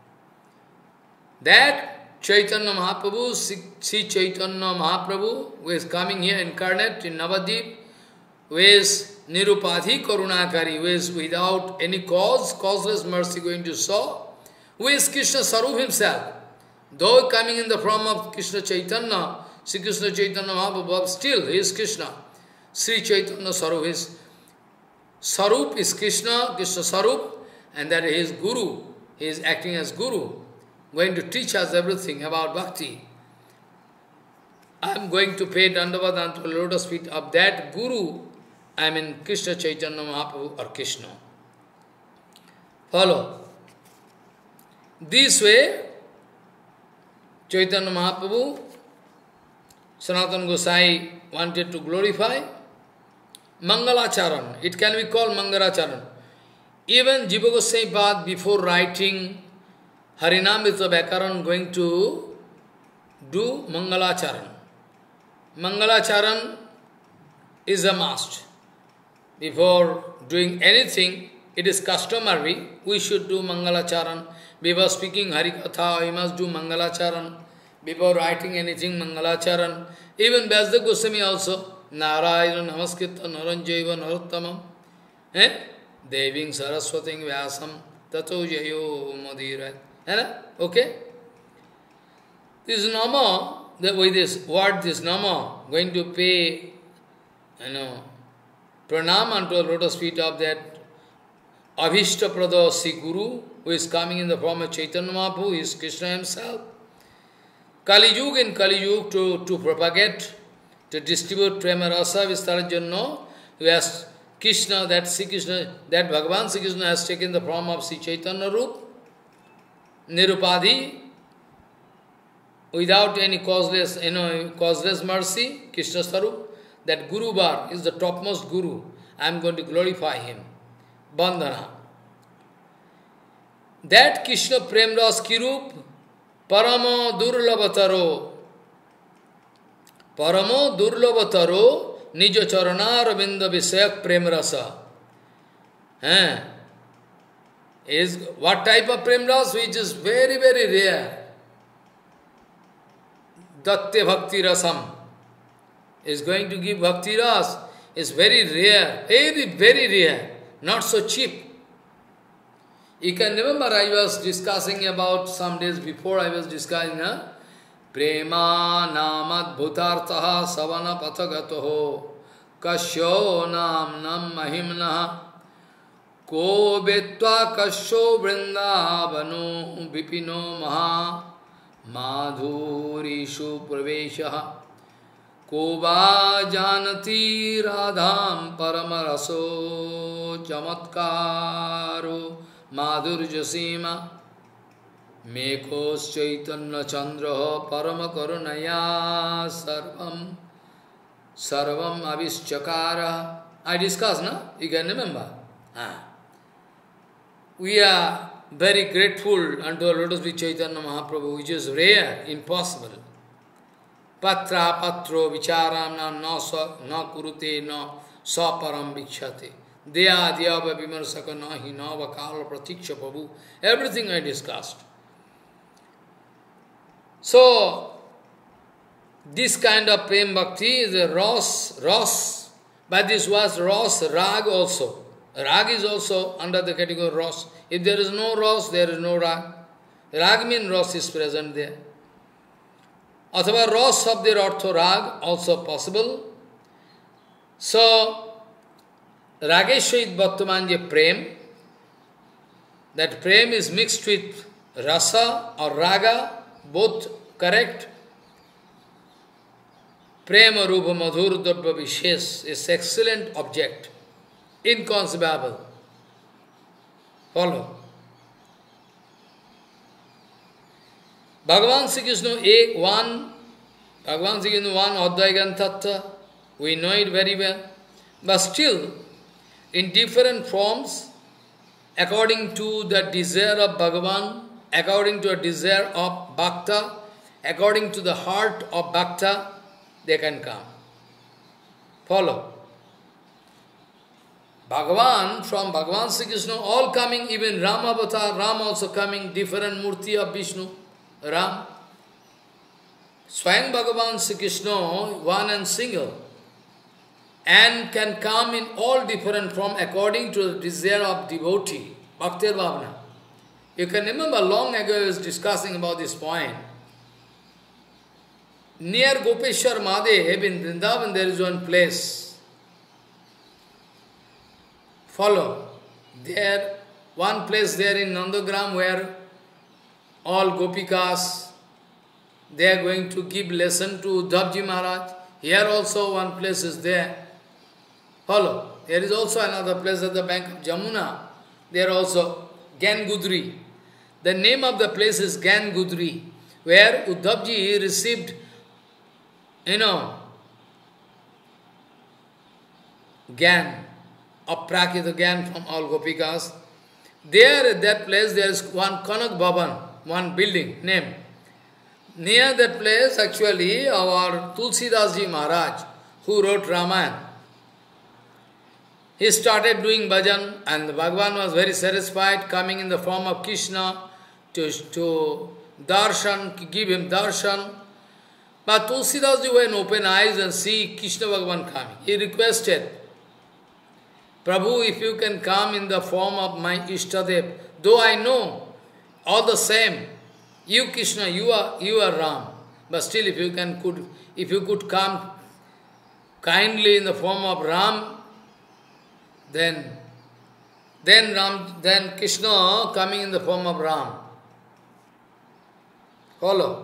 That Chaitanya Mahaprabhu, Sri Chaitanya Mahaprabhu, who is coming here incarnate in Navadvip, who is Nirupadhi Karunakari, who is without any cause, causeless mercy going to show, who is Krishna Sarup himself. Though coming in the form of Krishna Chaitanya, Sri Krishna Chaitanya Mahaprabhu, still he is Krishna. Sri Chaitanya Sarup, his Sarup is Krishna, Krishna Sarup, and that he is Guru. He is acting as Guru, going to teach us everything about Bhakti. I am going to pay Dandavad unto the lotus feet of that Guru, I mean Krishna Chaitanya Mahaprabhu or Krishna. Follow. This way, Chaitanya Mahaprabhu, Sanatana Gosai wanted to glorify Mangalacharan. It can be called Mangalacharan. Even Jiva Goswami Pad, before writing Harinamrita Vyakaran, going to do Mangalacharan. Mangalacharan is a must. Before doing anything, it is customary, we should do Mangalacharan. Before speaking Harikatha, we must do Mangalacharan. Before writing anything, Mangalacharan. Even Vyasdev Goswami also, Narayana Namaskritta Naranjaiva Narottamam. Deving Saraswating Vyasam Tato Jayo Madhira. Okay? This Nama, with this word, this Nama, going to pay, pranam unto the lotus feet of that Abhishtaprada Sri Guru, who is coming in the form of Chaitanya Mahaprabhu, who is Krishna himself. Kali Yuga in Kali Yuga to propagate, to distribute Prema Rasa Vistarajanno, who has Krishna, that Sri Krishna, that Bhagavan Sri Krishna has taken the form of Sri Chaitanya Rup, Nirupadhi, without any causeless mercy, Krishna Sarup, that Guru Bar is the topmost Guru. I am going to glorify him. Bandhana. That Krishna Premras Kirup, Paramo Durlavataro, Nija Charana Ravinda Visayak Premrasa. Is what type of Premras? Which is very, very rare. Datte Bhakti Rasam is going to give Bhakti Ras. Is very rare, very, very rare, not so cheap. You can remember I was discussing about some days before I was discussing Prema Namad Bhutartaha Savana Pathagatoho Kasho Nam Mahimna Ko Betva Kasho Vrindavano Vipino Maha Madhurishu Praveshaha Koba Janati Radham Paramaraso Chamatkaro Madhur Jasima Mekos Chaitanya Chandra Parama Karunaya Sarvam Avischakara I discussed, no? You can remember. Ah. We are very grateful unto our Lord Sri Chaitanya Mahaprabhu, which is rare, impossible. Patra patro vicharam na kurute na saparam vikshate. Deya dhyava vimarsaka nahi na vakala pratiksha prabhu. Everything I discussed. So, this kind of prem bhakti is a ras, but this was ras, rag also. Rag is also under the category of ras. If there is no ras, there is no rag. Rag means ras is present there. Athava ras sabdir artho rag also possible. So, Rageshwait Bhaktaman je prem, that prem is mixed with rasa or raga, both correct. Prema Rupa Madhur Dharma Vishesh is excellent object, inconceivable. Follow. Bhagavan Sri Krishna one Advaigan Tattva, we know it very well, but still in different forms, according to the desire of Bhagavan, according to the desire of Bhakta, according to the heart of Bhakta, they can come. Follow. Bhagavan, from Bhagavan Sri Krishna, all coming, even Ram avatar, Ram also coming, different murti of Vishnu, Ram. Swayam Bhagavan Sri Krishna, one and single, and can come in all different form according to the desire of devotee, Bhaktir Bhavana. You can remember long ago I was discussing about this point. Near Gopeshwar Mahadev in Vrindavan there is one place. Follow. There, one place there in Nandagram where all Gopikas, they are going to give lesson to Uddhavji Maharaj. Here also one place is there. Follow. There is also another place at the bank of Jamuna. There also Gyan Gudri. The name of the place is Gyan Gudri, where Uddhavji received, Gyan, Aprakita Gyan from all Gopikas. There at that place there is one Kanak Bhavan, one building name. Near that place actually our Tulsidas Ji Maharaj, who wrote Ramayana, he started doing bhajan and Bhagavan was very satisfied, coming in the form of Krishna to darshan, give him darshan. But Tulsidas Ji went open eyes and see Krishna Bhagavan coming. He requested, Prabhu, if you can come in the form of my Ishtadev, though I know all the same, you Krishna, you are Ram, but still if you could come kindly in the form of Ram, then Krishna coming in the form of Ram. Follow.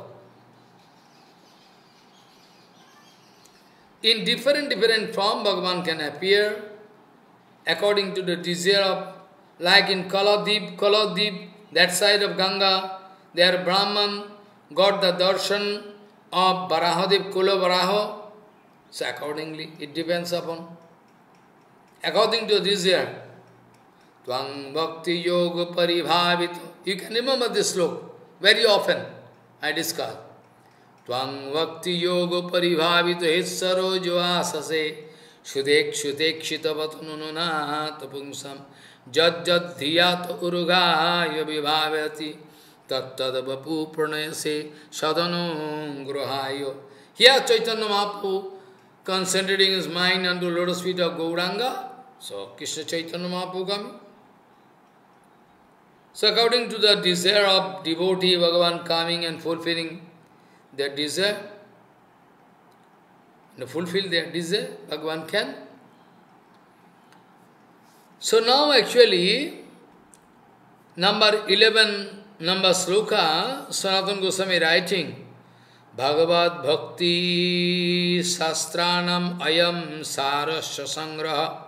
In different form, Bhagavan can appear according to the desire of, like in Kaladip, that side of Ganga, there Brahman got the darshan of Barahadev, Kula Baraha. So accordingly, it depends upon. According to this year, Tvang Bhakti Yoga Paribhavita. You can remember this sloka very often. I discuss. Tvang Bhakti Yoga Paribhavita Hissaro Joasase Shudek Shitavatnununa Tapungsam Jad Dhiyat Urugaya Vibhavati Tattadabapu Pranayase Sadhano Gruhayo. Here Chaitanya Mahaprabhu concentrating his mind unto lotus feet of Gauranga. So, Krishna Chaitanya Mahaprabhu coming. So, according to the desire of devotee, Bhagavan coming and fulfilling their desire, and fulfill their desire, Bhagavan can. So, now actually, number 11, number sloka, Sanatana Goswami writing, Bhagavad Bhakti Sastranam Ayam Sarasya Sangraha.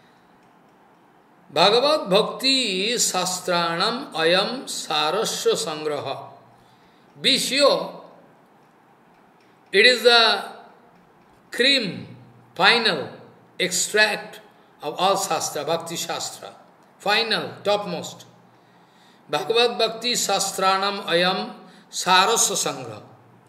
Bhagavad Bhakti Sastranam Ayam Sarasya Sangraha. Be sure, it is the cream, final extract of all Shastra, Bhakti Shastra. Final, topmost. Bhagavad Bhakti Shastranam Ayam Sarasya Sangra.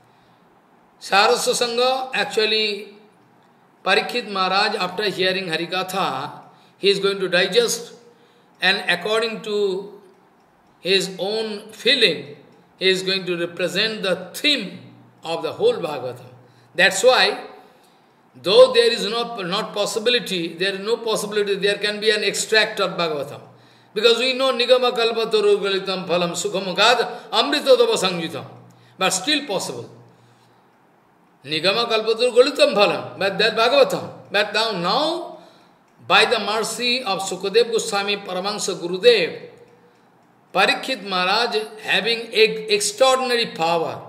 Sarasya Sangha, actually, Parikshit Maharaj, after hearing Harikatha, he is going to digest, and according to his own feeling, he is going to represent the theme of the whole Bhagavatam. That's why, though there is not possibility, there is no possibility, there can be an extract of Bhagavatam. Because we know Nigama Kalpataru Galitam Phalam Sukhamagad Amritadava Sangitam. But still possible. Nigama Kalpataru Galitam Phalam, but that Bhagavatam. But now, by the mercy of Sukadev Goswami Paramahansa Gurudev, Parikshit Maharaj having extraordinary power.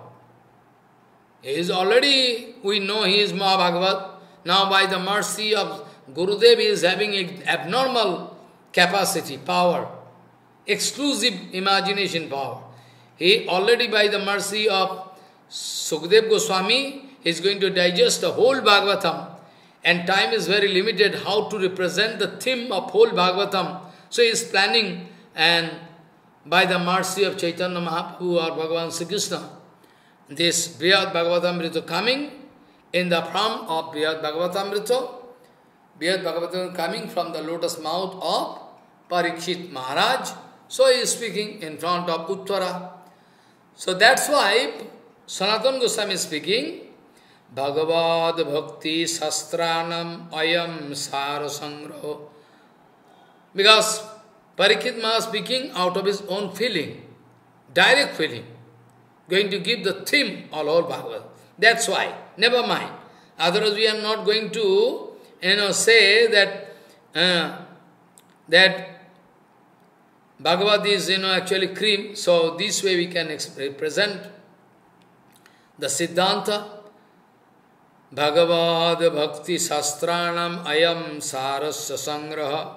He is already, we know he is Mahabhagavat. Now by the mercy of Gurudev, he is having abnormal capacity, power, exclusive imagination power. He already by the mercy of Sukadev Goswami is going to digest the whole Bhagavatam, and time is very limited how to represent the theme of whole Bhagavatam. So he is planning, and by the mercy of Chaitanya Mahaprabhu or Bhagavan Sri Krishna, this Brihad Bhagavatamrita coming in the form of Brihad Bhagavatamrita, Brihad Bhagavatam coming from the lotus mouth of Parikshit Maharaj. So he is speaking in front of Uttara. So that's why Sanatana Goswami is speaking, Bhagavad Bhakti Shastranam Ayam Sarasangraho. Because Parikshit Maharaj speaking out of his own feeling, direct feeling, going to give the theme all over Bhagavad. That's why, never mind. Otherwise we are not going to, say that Bhagavad is, actually cream. So this way we can represent the Siddhanta. Bhagavad Bhakti Shastranam Ayam Sarasya Sangraha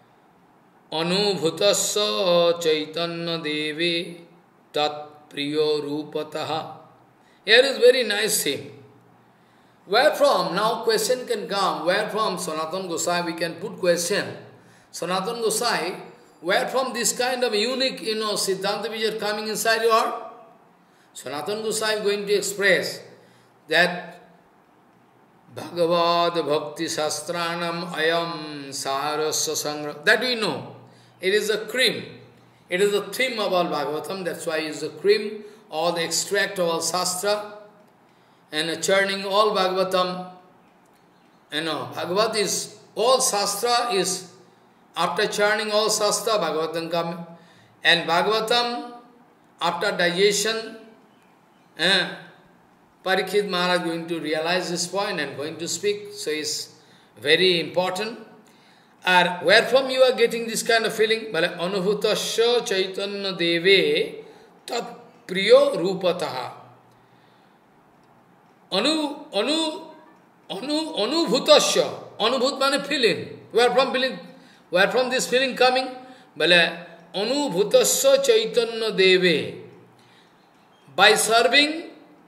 Anubhutasya Chaitanya Devi Tat Priyo Rupataha. Here is very nice thing. Where from? Now question can come. Where from Sanatana Gosai? We can put question. Sanatana Gosai, where from this kind of unique, Siddhanta which are coming inside your heart? Sanatana Gosai is going to express that Bhagavad Bhakti Shastranam Ayam Sarasya Sangra. That we know. It is a cream. It is the theme of all Bhagavatam. That's why it is the cream, all the extract of all Shastra, and churning all Bhagavatam. Bhagavad is, all Shastra is, after churning all Shastra, Bhagavatam comes. And Bhagavatam, after digestion, Parikshit Maharaj going to realize this point and going to speak. So it's very important. And where from you are getting this kind of feeling? Anubhutasya Chaitanya Deve Tat Priyo Rupataha. Anubhutasya. Anubhut means feeling. Where from feeling? Where from this feeling coming? Anubhutasya Chaitanya Deve. By serving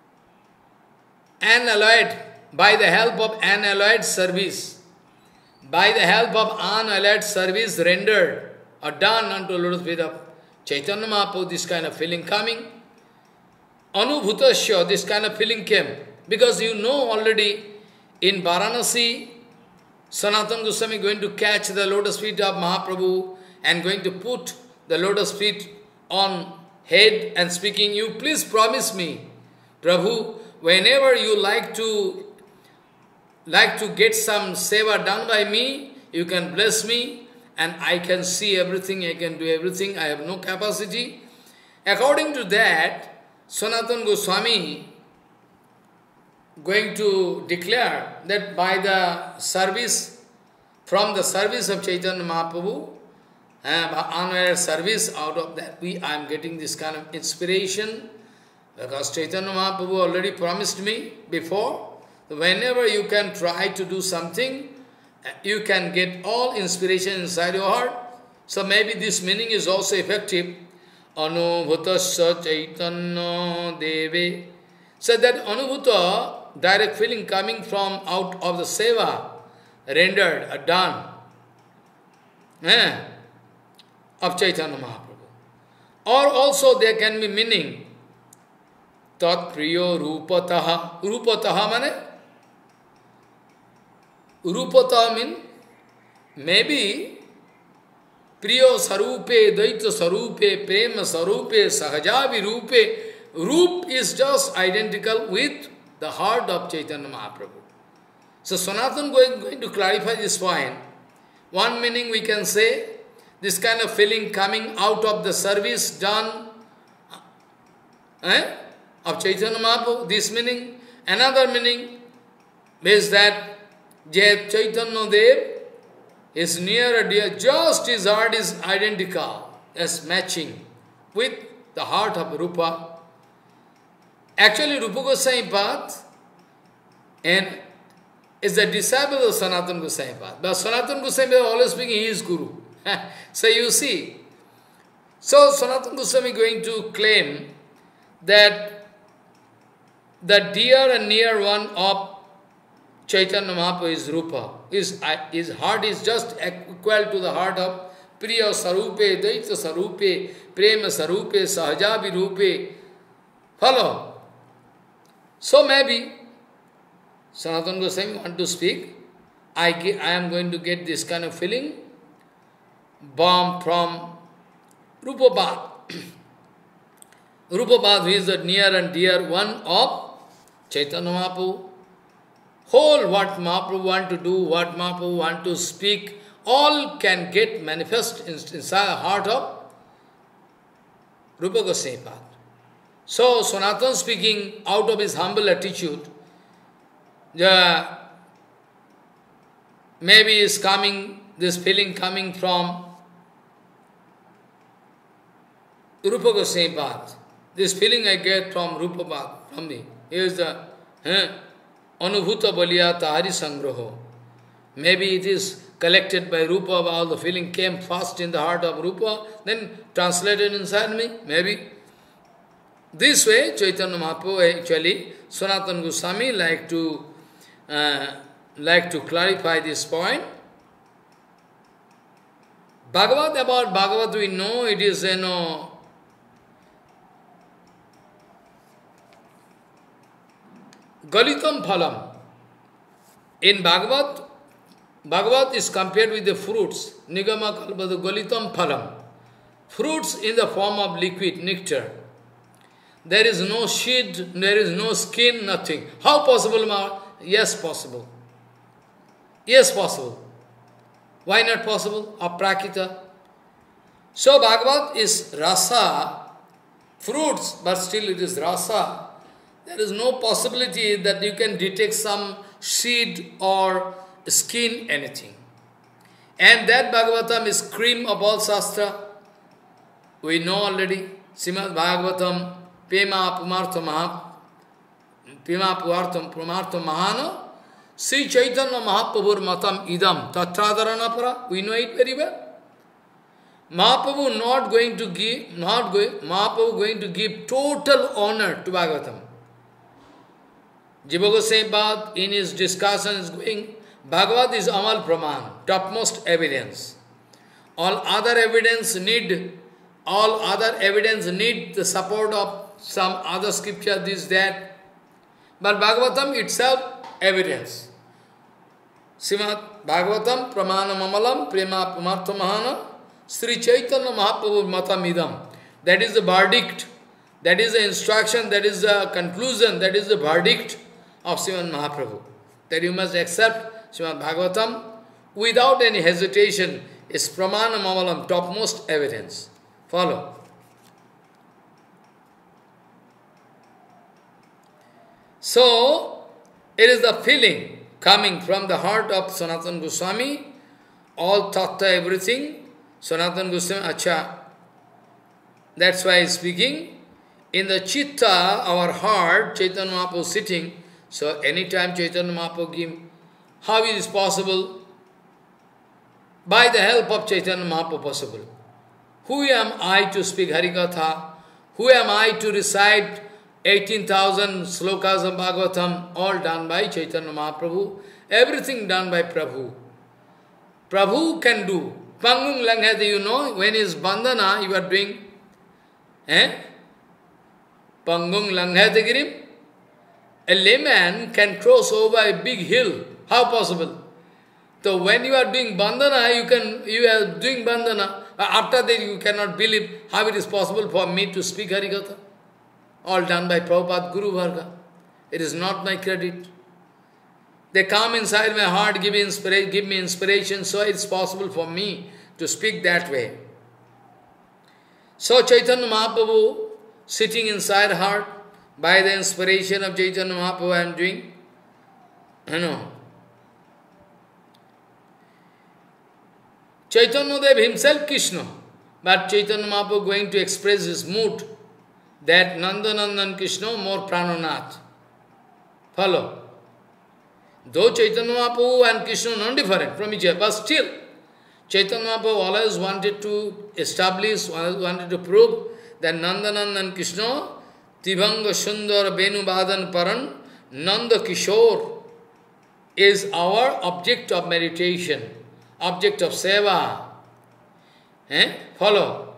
unalloyed, by the help of unalloyed service, by the help of unalloyed service rendered or done unto lotus feet of Chaitanya Mahaprabhu, this kind of feeling coming. Anubhutasya, this kind of feeling came. Because you know already in Varanasi, Sanatana Goswami going to catch the lotus feet of Mahaprabhu and going to put the lotus feet on head and speaking, you please promise me, Prabhu, whenever you like to get some seva done by me, you can bless me and I can see everything, I can do everything, I have no capacity. According to that, Sanatana Goswami going to declare that by the service, from the service of Chaitanya Mahaprabhu, unaware service, out of that I am getting this kind of inspiration, because Chaitanya Mahaprabhu already promised me before, whenever you can try to do something, you can get all inspiration inside your heart. So maybe this meaning is also effective. Anubhutasya Chaitanya Deve. So that Anubhuta, direct feeling coming from out of the seva, rendered, done eh, of Chaitanya Mahaprabhu. Or also there can be meaning, tat priyo rupataha. Rupataha means, rupataha means, maybe priyo sarupe, daita sarupe, prema sarupe, sahajavi rupe. Roop is just identical with the heart of Chaitanya Mahaprabhu. So Sanatana going to clarify this point. One meaning we can say, this kind of feeling coming out of the service done of Chaitanya Mahaprabhu, this meaning. Another meaning is that Chaitanya Dev is near and dear, just his heart is identical, as matching with the heart of Rupa. Actually, Rupa Goswami Path and is the disciple of Sanatana Goswami Path. But Sanatana Goswami is always speaking, he is Guru. So you see, so Sanatana Goswami going to claim that the dear and near one of Chaitanya Mahaprabhu is Rupa. His heart is just equal to the heart of Priya Sarupe, Daita Sarupe, Prema Sarupe, Sahajavi Rupe. Follow? So maybe Sanatana Goswami want to speak, I am going to get this kind of feeling bomb from Rupapad. Rupapad, who is the near and dear one of Chaitanya Mahaprabhu. Whole what Mahaprabhu want to do, what Mahaprabhu want to speak, all can get manifest inside the heart of Rupa Goswami Path. So Sanatana speaking out of his humble attitude, maybe is coming, this feeling coming from Rupa Goswami Path. This feeling I get from Rupa Path, from me. Here is the Anubhuta Baliya Tahari Sangraho. Maybe it is collected by Rupa, all the feeling came first in the heart of Rupa, then translated inside me, maybe. This way, Chaitanya Mahaprabhu, actually, Sanatana Goswami like to clarify this point. Bhagavad, about Bhagavad we know, it is, Galitam Phalam. In Bhagavad is compared with the fruits. Nigama Kalpada Galitam Phalam. Fruits in the form of liquid, nectar. There is no seed, there is no skin, nothing. How possible, Ma? Yes, possible. Yes, possible. Why not possible? Aprakita. So Bhagavad is rasa, fruits, but still it is rasa. There is no possibility that you can detect some seed or skin, anything. And that Bhagavatam is cream of all Shastra. We know already. Srimad Bhagavatam, Pema Pumartha Mahana, Sri Chaitanya Mahaprabhur Matam Idam, Tatradarana Para. We know it very well. Mahaprabhu Mahaprabhu going to give total honor to Bhagavatam. Jiva Goswami Path in his discussion is going, Bhagavad is Amal Praman, topmost evidence. All other evidence need the support of some other scripture, this, that. But Bhagavatam itself, evidence. Srimad Bhagavatam, Pramana Mamalam, Prema Pumartha Mahana, Sri Chaitanya Mahaprabhu Matamidam. That is the verdict, that is the instruction, that is the conclusion, that is the verdict of Srimad Mahaprabhu. That you must accept Srimad Bhagavatam without any hesitation is Pramana Mamalam, topmost evidence. Follow. So, it is the feeling coming from the heart of Sanatana Goswami, all tattva, everything. Sanatana Goswami, acha. That's why he's speaking. In the chitta, our heart, Chaitanya Mahaprabhu sitting. So, anytime Chaitanya Mahaprabhu give, how is it possible? By the help of Chaitanya Mahaprabhu possible. Who am I to speak Harikatha? Who am I to recite 18,000 slokas of Bhagavatam? All done by Chaitanya Mahaprabhu. Everything done by Prabhu. Prabhu can do. Pangung Langhati, you know, when is bandhana, you are doing, Pangung Langhati Girim. A layman can cross over a big hill. How possible? So when you are doing bandhana, you are doing bandhana. After that you cannot believe how it is possible for me to speak Harikatha. All done by Prabhupada Guru Varga. It is not my credit. They come inside my heart, give me inspiration, so it's possible for me to speak that way. So Chaitanya Mahaprabhu, sitting inside heart, by the inspiration of Chaitanya Mahaprabhu I am doing, Chaitanya Dev himself Krishna, but Chaitanya Mahaprabhu going to express his mood that Nandanandan Krishna more prananath. Follow. Though Chaitanya Mahaprabhu and Krishna are not different from each other, but still, Chaitanya Mahaprabhu always wanted to establish, always wanted to prove that Nandanandan Krishna, Tibhanga Sundar Venu Bhadan Paran, Nanda Kishore is our object of meditation, object of seva. Follow.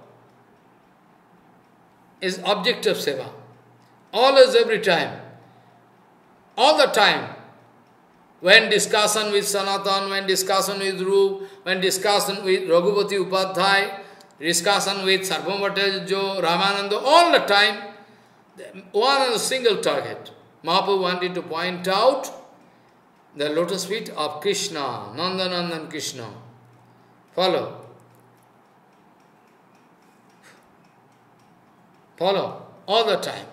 Is object of seva. Always, every time. All the time. When discussion with Sanatan, when discussion with Rup, when discussion with Raghupati Upadhyay, discussion with Sarvabhauma Ramananda, all the time, one and a single target. Mahaprabhu wanted to point out the lotus feet of Krishna, Nandanandan Krishna. Follow. Follow. All the time.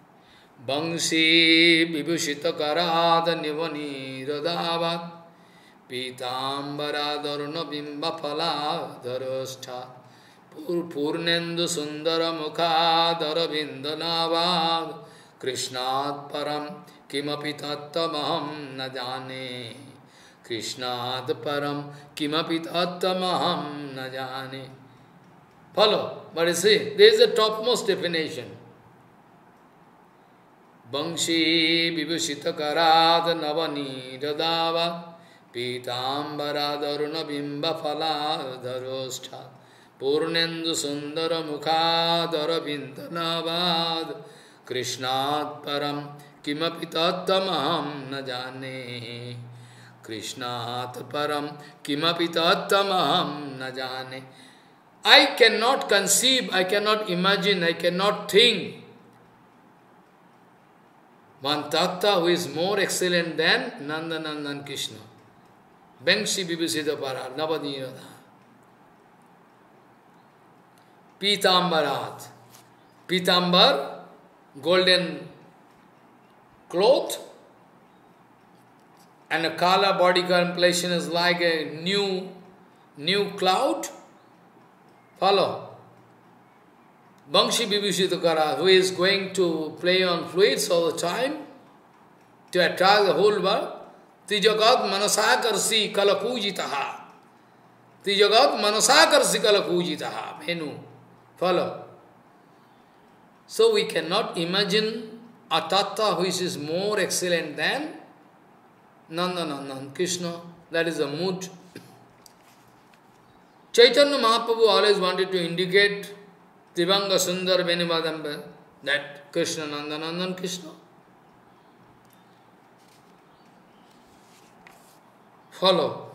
Bangsi vibhushita karada nivani radhavat pitambara dharuna bimba phala dharastha purnendu sundara mukha dharabindanavad krishnat param kimapi tattamaham na jane krishnat param kimapi tattamaham na jane. Follow. But you see, there is a topmost definition. Bangshi vibhushita karad navani radava pitambara dharuna bimba phala dharostha purnendu sundara mukha dharabindanavad krishnat param kimapi tattamaham na jane krishnat param kimapi tattamaham na jane. I cannot conceive, I cannot imagine, I cannot think one tattva who is more excellent than Nandanandan Krishna. Bangshi vibhusita para, navadiyada. Pitambarat. Pitambar, golden cloth, and a kala body complexion is like a new cloud. Follow. Bangshi Vibhushita Kara, who is going to play on fluids all the time to attract the whole world. Tijagat manasakarsi kalakujitaha. Tijagat manasakarsi kalakujitaha. Venu. Follow. So we cannot imagine a tattva which is more excellent than Nandanandan Krishna. That is the mood. Chaitanya Mahaprabhu always wanted to indicate Trivanga Sundar Venivadamba, that Krishna Nandanandan Krishna. Follow.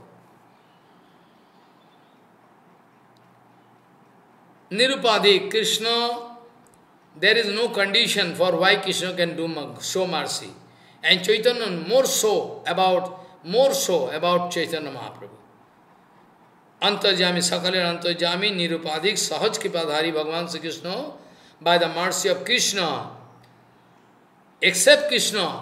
Nirupadi, Krishna, there is no condition for why Krishna can show mercy. And Chaitanya more so about Chaitanya Mahaprabhu. Antarjami, Sakalir Antarjami, Nirupadik, Sahaj Kripadhari, Bhagavan Sri Krishna, by the mercy of Krishna, except Krishna,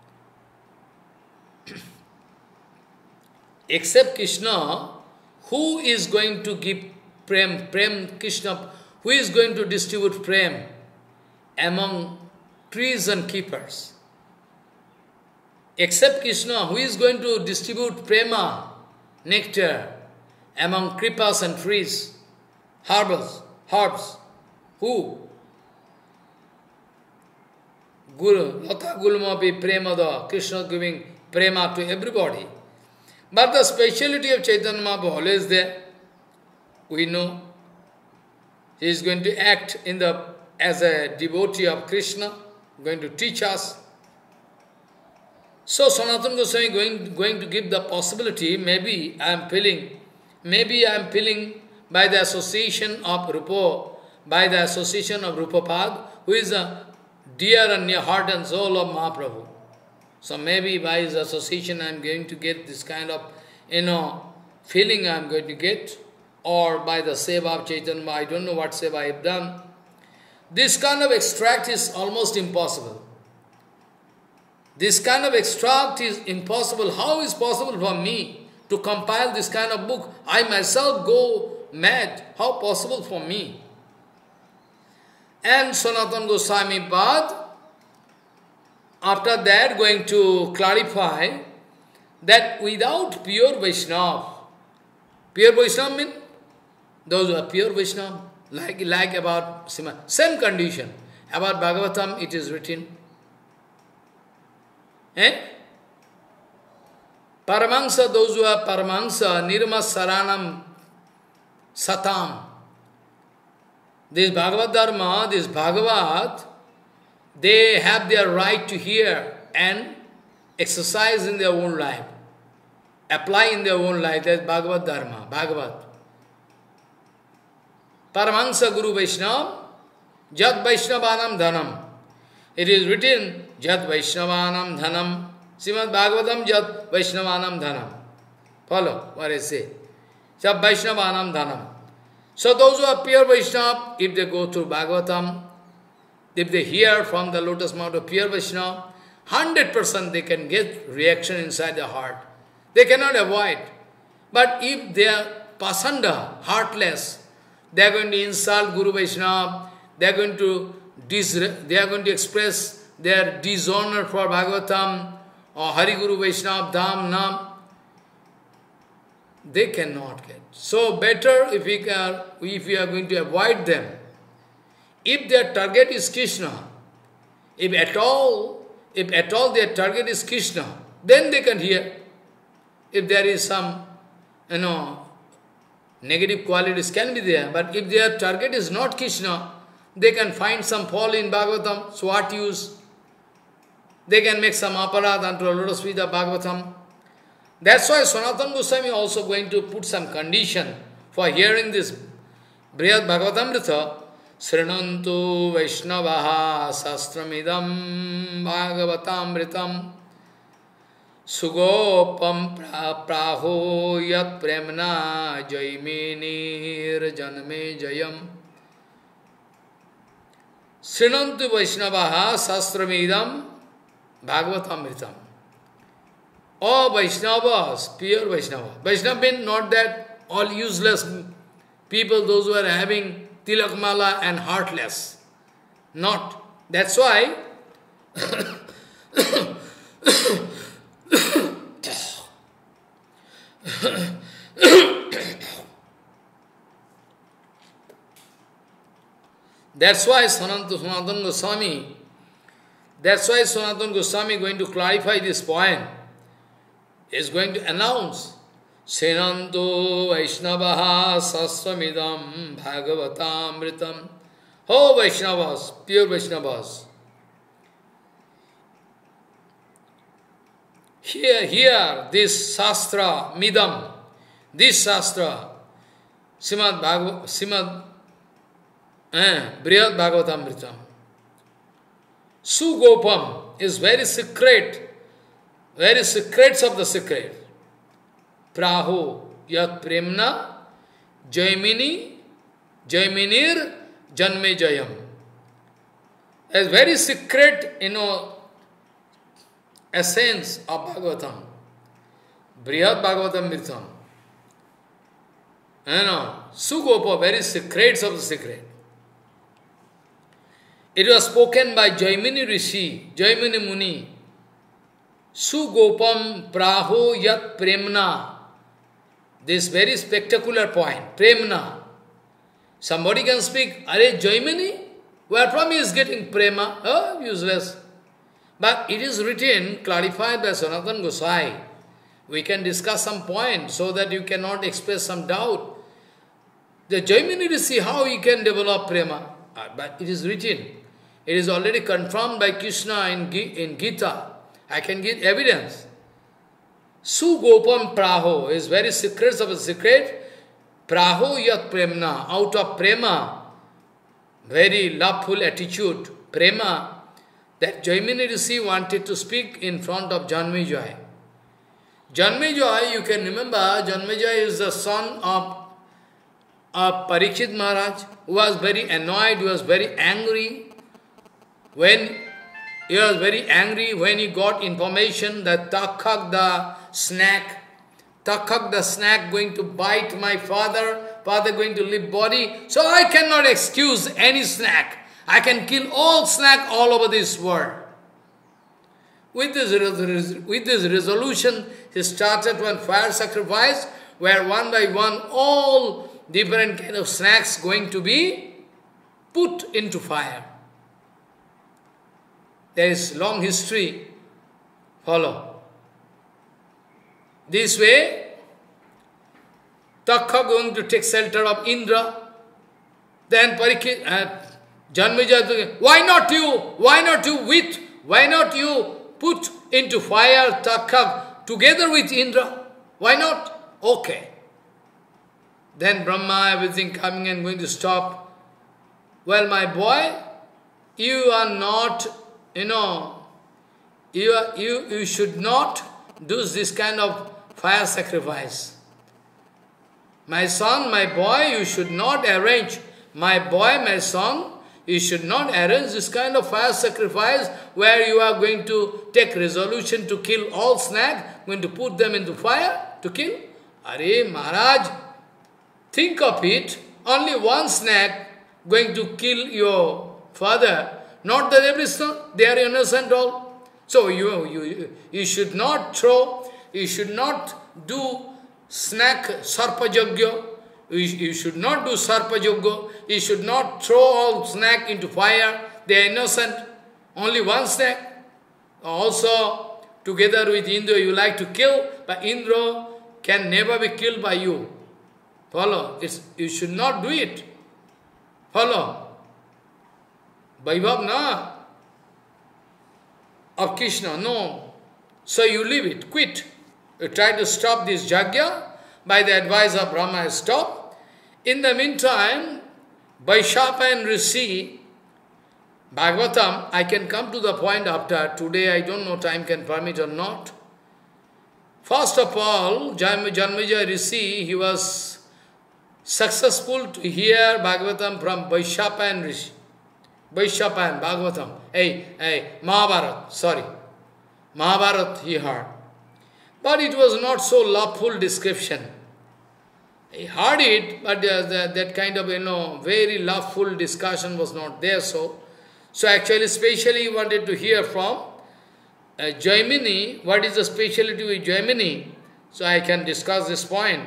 who is going to give prem Krishna, who is going to distribute prem among trees and keepers? Except Krishna, who is going to distribute prema, nectar, among kripas and trees, herbs. Who? Guru, Lata Gulmapi Premada, Krishna giving prema to everybody. But the speciality of Chaitanya Mahaprabhu always there. we know he is going to act as a devotee of Krishna, going to teach us. So Sanatana Goswami going to give the possibility, maybe I am feeling by the association of Rupapad, who is a dear and near heart and soul of Mahaprabhu. So maybe by his association I am going to get this kind of, feeling I am going to get, or by the seva of Chaitanya, I don't know what seva I have done. This kind of extract is almost impossible. This kind of extract is impossible. How is possible for me to compile this kind of book? I myself go mad. How possible for me? And Sanatana Goswami Pad, after that, going to clarify that without pure Vaishnava means those who are pure Vaishnava, like about same condition. About Bhagavatam it is written. Paramangsa, those who are Paramangsa, Nirma Saranam Satam. This Bhagavad Dharma, this Bhagavad, they have their right to hear and exercise in their own life, apply in their own life. That is Bhagavad Dharma, Bhagavad. Paramangsa Guru Vaishnava, Jat Vaishnavanam Dhanam. It is written, Jat Vaishnavanam Dhanam. Srimad Bhagavatam, Jat Vaishnavanam Dhanam. Follow what I say. Jat Vaishnavanam Dhanam. So those who are pure Vaishnava, if they go through Bhagavatam, if they hear from the lotus mouth of pure Vaishnava, 100% they can get reaction inside their heart. They cannot avoid. But if they are pasanda, heartless, they are going to insult Guru Vaishnava, they are going to express their dishonor for Bhagavatam or Hari Guru Vaishnava Dham Nam, they cannot get. So better if we are going to avoid them. If their target is Krishna, if at all their target is Krishna, then they can hear. If there is some, negative qualities can be there, but if their target is not Krishna, they can find some fault in Bhagavatam, so what use? They can make some aparad unto the lotus feet of Bhagavatam. That's why Sanatana Goswami also going to put some condition for hearing this Brihad Bhagavatamrita. Srinantu Vaishnavaha Sastramidam Bhagavatamritam Sugopam Praho Yat Premna Jaiminir Janme Jayam. Srinantu Vaishnavaha Sastramidam Bhagavatamritam. All Vaishnavas, pure Vaishnava. Vaishnava means not that all useless people, those who are having tilakmala and heartless. Not. That's why Sanatana Goswami going to clarify this point. He is going to announce Senanto Vaishnavaha Sasvamidam Bhagavatamritam. Oh Vaishnavas, pure Vaishnavas. Here, this Shastra, Midam, this Shastra, Brihad Bhagavatamritam. Sugopam is very secret secrets of the secret. Praho yat premna Jaiminir Janme Jayam. A very secret, essence of Bhagavatam. Brihad Bhagavatamritam. Sugopa, very secrets of the secret. It was spoken by Jaimini Rishi, Jaimini Muni. Sugopam praho yat premna. This very spectacular point, premna. Somebody can speak, Are Jaimini? Where from he is getting prema? Oh, useless. But it is written, clarified by Sanatana Goswami. We can discuss some point so that you cannot express some doubt. The Jaimini Rishi, how he can develop prema? But it is written. It is already confirmed by Krishna in Gita. I can give evidence. Sugopam praho is very secrets of a secret. Praho yat premna, out of prema, very loveful attitude, prema, that Jaimini Rishi wanted to speak in front of Janmejaya. Janmejaya, you can remember, Janmejaya is the son of Parikshit Maharaj, who was very annoyed, who was very angry. When he was very angry when he got information that Takhak the snake going to bite my father going to leave body. So I cannot excuse any snake. I can kill all snake all over this world. With this resolution, he started one fire sacrifice where one by one all different kind of snacks going to be put into fire. There is long history. Follow. This way, Takha going to take shelter of Indra. Then Janmejaya, why not you? Why not you why not you put into fire Takha together with Indra? Why not? Okay. Then Brahma, everything coming and going to stop. Well, my boy, you are not, you should not do this kind of fire sacrifice. My son, my boy, you should not arrange. My boy, my son, you should not arrange this kind of fire sacrifice where you are going to take resolution to kill all snake, going to put them into fire to kill. Arey Maharaj, think of it, only one snake going to kill your father. Not that every son, they are innocent all. So you should not throw, you should not do snake sarpa yajna. You should not do sarpa yajna. You should not throw all snake into fire. They are innocent. Only one snake. Also, together with Indra, you like to kill, but Indra can never be killed by you. Follow. You should not do it. Follow. Vaibhav, na? Of Krishna, no. So you leave it, quit. You try to stop this yajna. By the advice of Brahma, stop. In the meantime, Vaishapa and Rishi, Bhagavatam, I can come to the point after. Today I don't know time can permit or not. First of all, Janmejaya Rishi, he was successful to hear Bhagavatam from Vaishapa and Rishi. Vaishapa and Bhagavatam. Mahabharata, sorry. Mahabharata he heard. But it was not so loveful description. He heard it, but that kind of, very loveful discussion was not there. So actually, specially he wanted to hear from Jaimini. What is the speciality with Jaimini? So I can discuss this point.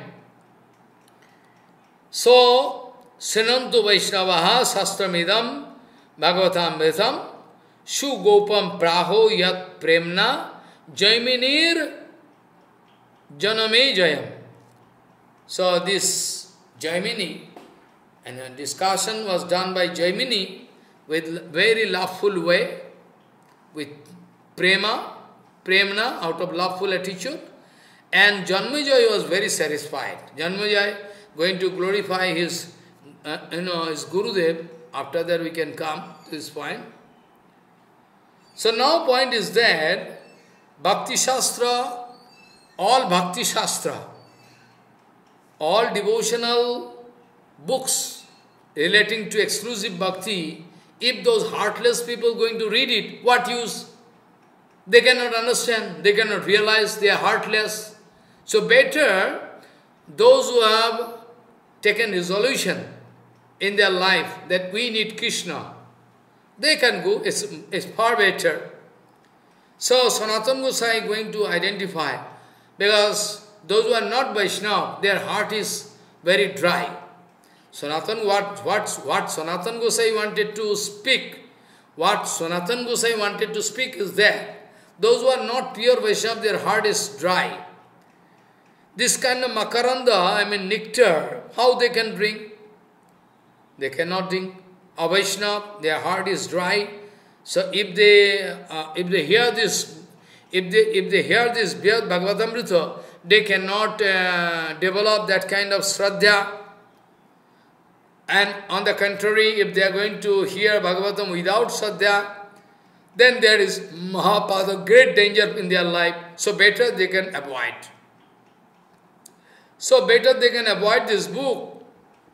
So, Srinantu Vaishnavaha Sastramidam Bhagavatam Vedam Shugopam Praho Yat Premna Jaiminir Janame Jayam. So this Jaimini, and a discussion was done by Jaimini with very loveful way, with premna, out of loveful attitude, and Janmejaya was very satisfied. Janmejaya going to glorify his, his Gurudev. After that we can come to this point. So now point is that Bhakti Shastra, all Bhakti Shastra, all devotional books relating to exclusive bhakti, if those heartless people going to read it, what use? They cannot understand, they cannot realize, they are heartless. So better, those who have taken resolution in their life that we need Krishna, they can go, it's far better. So Sanatana Gosai is going to identify, because those who are not Vaishnava, their heart is very dry. Sanatana, what Sanatana Gosai wanted to speak, what Sanatana Gosai wanted to speak is that those who are not pure Vaishnava, their heart is dry. This kind of makaranda, nectar, how they can bring? They cannot drink. A Vaishnava, their heart is dry. So if they hear this, if they hear this Bhagavatamrita, they cannot develop that kind of Shraddha. And on the contrary, if they are going to hear Bhagavatam without Shraddha, then there is Mahapada, great danger in their life. So better they can avoid. So better they can avoid this book.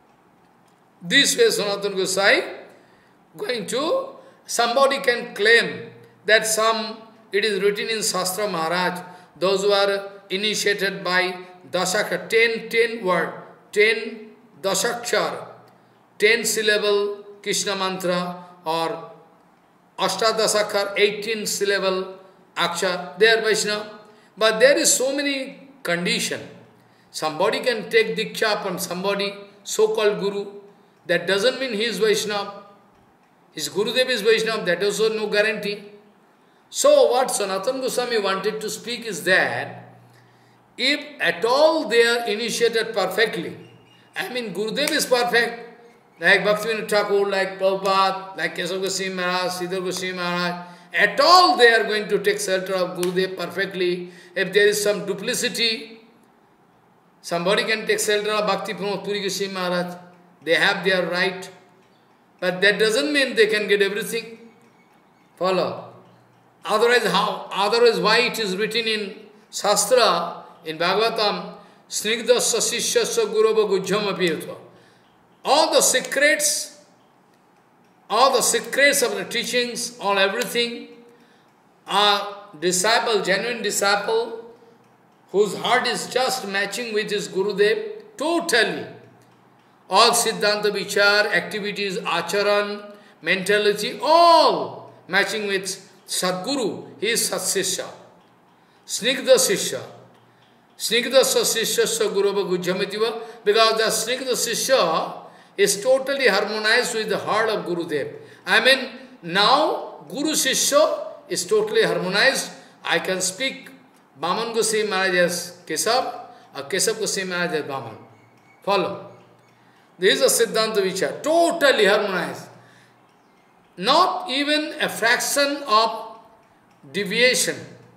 This way Sanatana Gosai going to, somebody can claim that it is written in Shastra Maharaj, those who are initiated by Dasaka, 10 word, 10 Dasakshar, 10 syllable Krishna mantra, or Ashtadasakar, 18 syllable Akshar, they are Vaishnava. But there is so many condition. Somebody can take Diksha from somebody, so-called Guru. That doesn't mean he is Vaishnava. His Gurudev is Vaishnava, that also no guarantee. So what Sanatana Goswami wanted to speak is that, if at all they are initiated perfectly, I mean Gurudev is perfect, like Bhaktivinoda Thakur, like Prabhupada, like Kesava Goswami Maharaj, Sridhar Goswami Maharaj, at all they are going to take shelter of Gurudev perfectly. If there is some duplicity, somebody can take shelter of Bhakti Pramod Puri Goswami Maharaj. They have their right. But that doesn't mean they can get everything. Follow. Otherwise how? Otherwise why it is written in Shastra, in Bhagavatam, Snigdhasya Sishyasya Gurava Gujjam Apiyatva. All the secrets of the teachings, all everything, are disciple, genuine disciple, whose heart is just matching with his Gurudev, totally. All Siddhanta Vichar, activities, Acharan, mentality, all matching with Sadguru, he is Satsishya. Snigdha Sishya. Snigdha Sishya Gurava Gujjamativa, because the Snigdha Sishya is totally harmonized with the heart of Gurudev. I mean, now Guru Sishya is totally harmonized. I can speak Bhaman Goswami Maharaj as Kesav, or Kesav Goswami Maharaj as Bhaman. Follow. This is a Siddhanta Vichar, totally harmonized. Not even a fraction of deviation.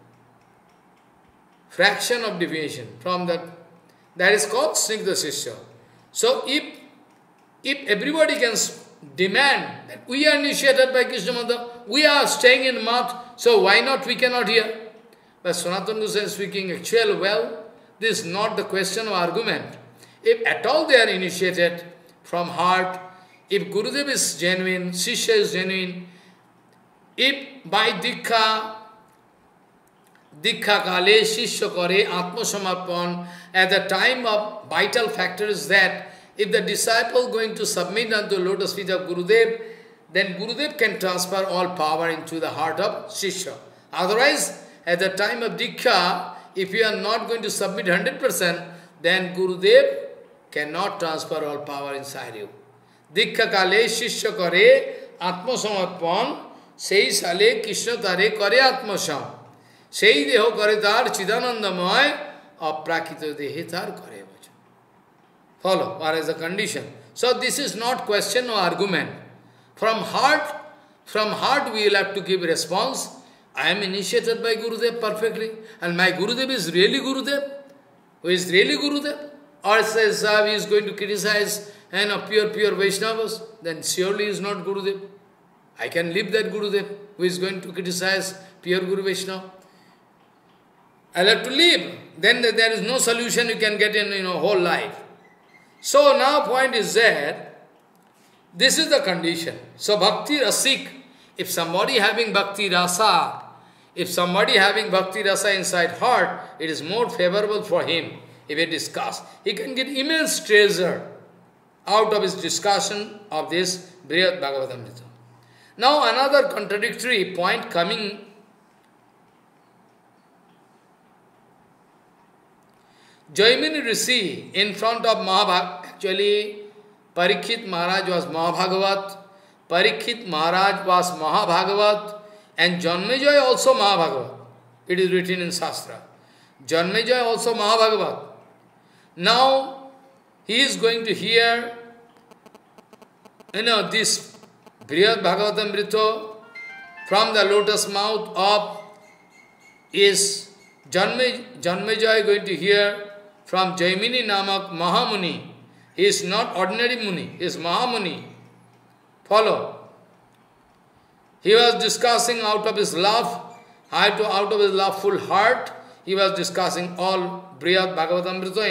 Fraction of deviation from that. That is called Snigdha Sishya. So if everybody can demand that we are initiated by Krishna Mantra, we are staying in mud, so why not we cannot hear? But Sanatana Goswami is speaking actually, well, this is not the question of argument. If at all they are initiated from heart, if Gurudev is genuine, Shishya is genuine, if by Dikha Kale Shishya Kare Atma Samarpan, at the time of vital factor is that if the disciple going to submit unto the lotus feet of Gurudev, then Gurudev can transfer all power into the heart of Shishya. Otherwise, at the time of Diksha, if you are not going to submit 100%, then Gurudev cannot transfer all power inside you. Diksha Kale Shishya Kare Atma Samarpan, Sei Sale Krishna Tare Kare Atma Sam. Sei Deho Kare Tar Chidanandamoy Aprakita Dehe Tar Kare. Follow, what is the condition? So this is not question or argument. From heart we will have to give response. I am initiated by Gurudev perfectly, and my Gurudev is really Gurudev. Who is really Gurudev? Or says he is going to criticize pure Vaishnavas, then surely he is not Gurudev. I can leave that Gurudev who is going to criticize pure Guru Vaishnava. I'll have to leave. Then there is no solution you can get in whole life. So now point is that this is the condition. So bhakti rasik, if somebody having bhakti rasa inside heart, it is more favorable for him if he discuss. He can get immense treasure out of his discussion of this Brihad Bhagavatamrita. Now another contradictory point coming. Jaimini Rishi in front of Mahabhagavat, actually Parikshit Maharaj was Mahabhagavat, and Janmejaya also Mahabhagavat. It is written in Shastra. Janmejaya also Mahabhagavat. Now he is going to hear This Brihad Bhagavatamrita from the lotus mouth of is Janmejaya going to hear from Jaimini Namak Mahamuni. He is not ordinary Muni, he is Mahamuni. Follow. He was discussing out of his love, out of his loveful heart, he was discussing all Brihad Bhagavatamrita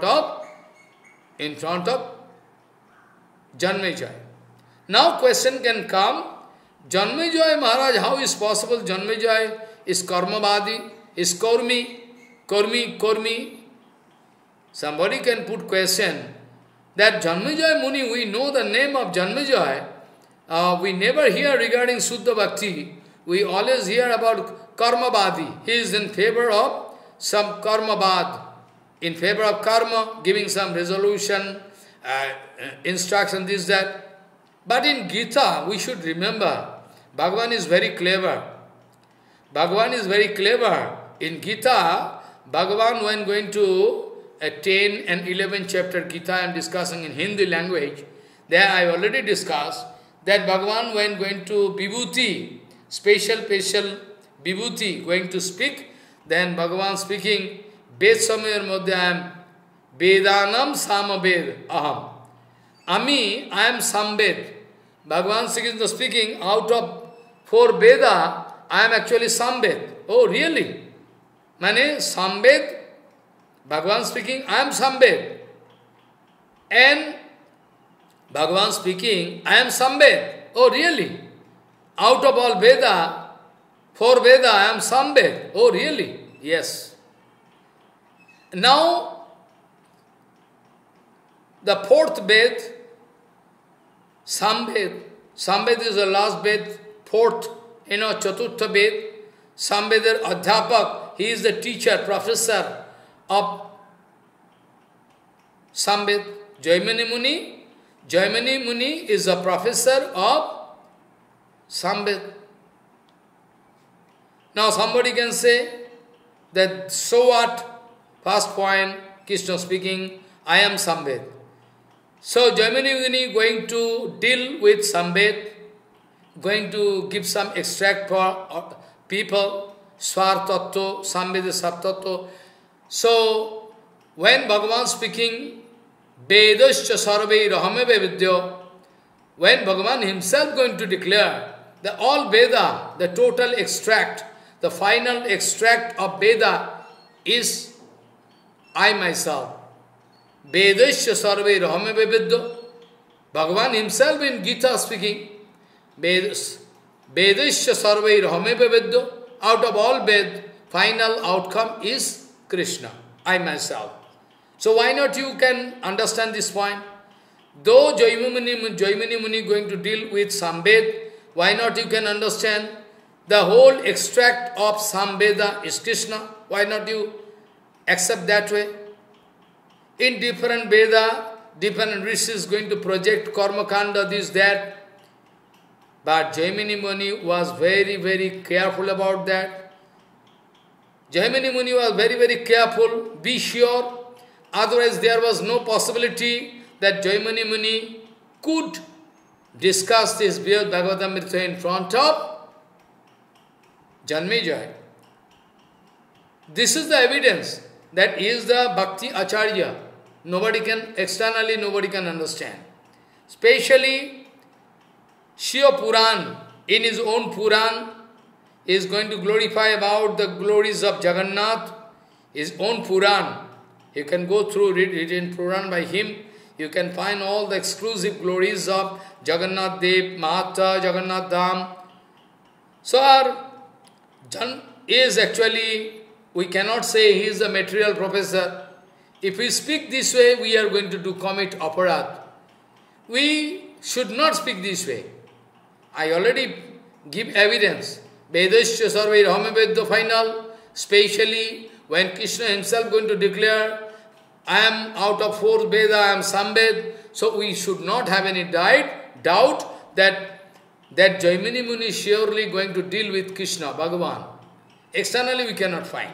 in front of Janmejaya. Now question can come, Janmejaya Maharaj, how is possible Janmejaya is Karmavadi, is Kormi? Somebody can put question that Janmejaya Muni, we know the name of Janmejaya, we never hear regarding Suddha Bhakti, we always hear about Karmavadi. He is in favor of some Karmavad, in favor of karma, giving some resolution, instruction, this, that. But in Gita, we should remember, Bhagavan is very clever. Bhagavan is very clever. In Gita, Bhagavan, when going to 10 and 11 chapter Gita, I am discussing in Hindi language, there I already discussed that Bhagavan, when going to Vibhuti, special Vibhuti, going to speak, then Bhagavan speaking, Ved Samayar Madhyam, Vedanam Samaved Aham. I am Samved. Bhagavan speaking, out of 4 Veda, I am actually Samved. Oh, really? Mane, Samved, Bhagavan speaking, I am Samved. And Bhagavan speaking, I am Samved. Oh, really? Out of all Veda, 4 Veda, I am Samved. Oh, really? Yes. Now, the 4th Ved, Samved. Samved is the last Ved, 4th, Chaturtha Ved. Samved Adhyapak, he is the teacher, professor of Samved. Jaimini Muni. Jaimini Muni is a professor of Samved. Now somebody can say that, so what? First point, Krishna speaking, I am Samved. So Jaimini Muni going to deal with Samved, going to give some extract for people, Svar Tattva, Samved Sat Tattva. So when Bhagavan speaking, Vedascha Sarve Rahameve Vidya, when Bhagavan himself going to declare that all Veda, the total extract, the final extract of Veda is I myself. Vedasya sarve rahameve vidya. Bhagavan himself in Gita speaking, Vedasya sarve rahameve vidya. Out of all Ved, final outcome is Krishna, I myself. So why not you can understand this point? Though Jaimini Muni going to deal with Samved, why not you can understand the whole extract of Samveda is Krishna? Why not you accept that way? In different Veda, different rishis going to project Karma Kanda, this, that. But Jaimini Muni was very, very careful about that. Jaimini Muni was very, very careful, be sure. Otherwise there was no possibility that Jaimini Muni could discuss this Brihad Bhagavatamrita in front of Janmejaya. This is the evidence that he is the Bhakti Acharya. Externally nobody can understand. Especially Shiva Puran, in his own Puran, is going to glorify about the glories of Jagannath, his own Puran. You can go through, read in Puran by him, you can find all the exclusive glories of Jagannath Dev, Mahata, Jagannath Dham. So our Jan is actually, we cannot say he is a material professor. If we speak this way, we are going to commit aparadh. We should not speak this way. I already give evidence. Vedasya sarve rahameved final, especially when Krishna himself going to declare, I am out of 4 Veda, I am Samved. So we should not have any doubt that Jaimini Muni is surely going to deal with Krishna, Bhagavan. Externally we cannot find.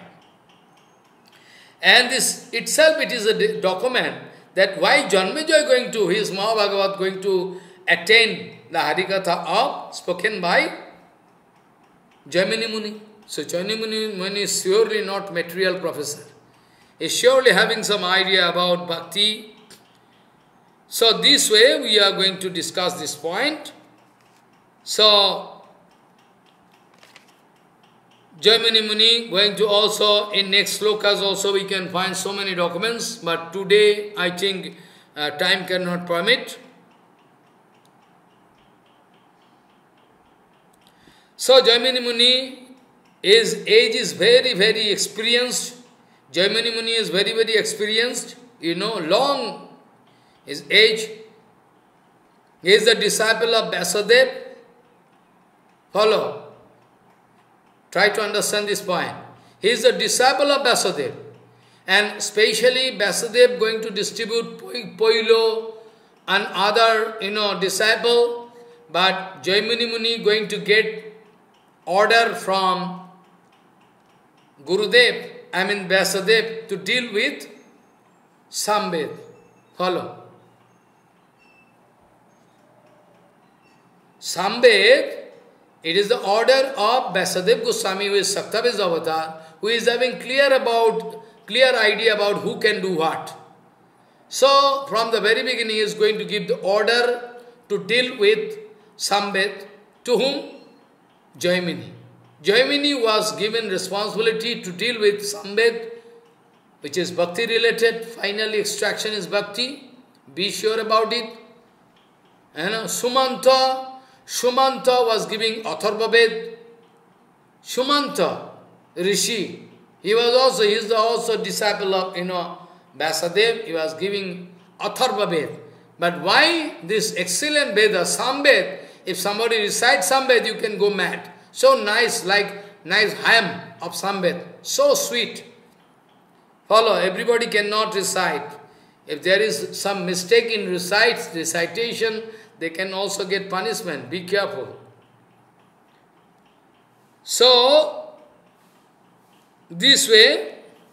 And this itself, it is a document that why Janmejaya going to, his Mahabhagavat going to attend the Harikatha of spoken by Jaimini Muni. So Jaimini Muni is surely not material professor. He is surely having some idea about bhakti. So this way we are going to discuss this point. So Jaimini Muni going to also, in next slokas also we can find so many documents, but today I think time cannot permit. So Jaimini Muni, his age is very, very experienced. Jaimini Muni is very, very experienced, long his age. He is the disciple of Vyasadeva. Follow. Try to understand this point. He is a disciple of Vyasadeva. And specially Vyasadeva going to distribute Poilo and other, disciple. But Jaimini Muni going to get order from Gurudev, Vyasadeva, to deal with Samved. Follow. Samved, it is the order of Vyasadeva Goswami, who is Saktaviz avatar, who is having clear idea about who can do what. So, from the very beginning, he is going to give the order to deal with Samved. To whom? Jaimini. Jaimini was given responsibility to deal with Samved, which is bhakti related. Finally, extraction is bhakti. Be sure about it. Sumanta was giving Atharvaved. Sumanta, Rishi, he is also disciple of, Vyasadeva. He was giving Atharvaved. But why this excellent Veda, Samved? If somebody recites Samved, you can go mad. So nice, like nice hymn of Samved. So sweet. Follow, everybody cannot recite. If there is some mistake in recitation, they can also get punishment. Be careful. So, this way,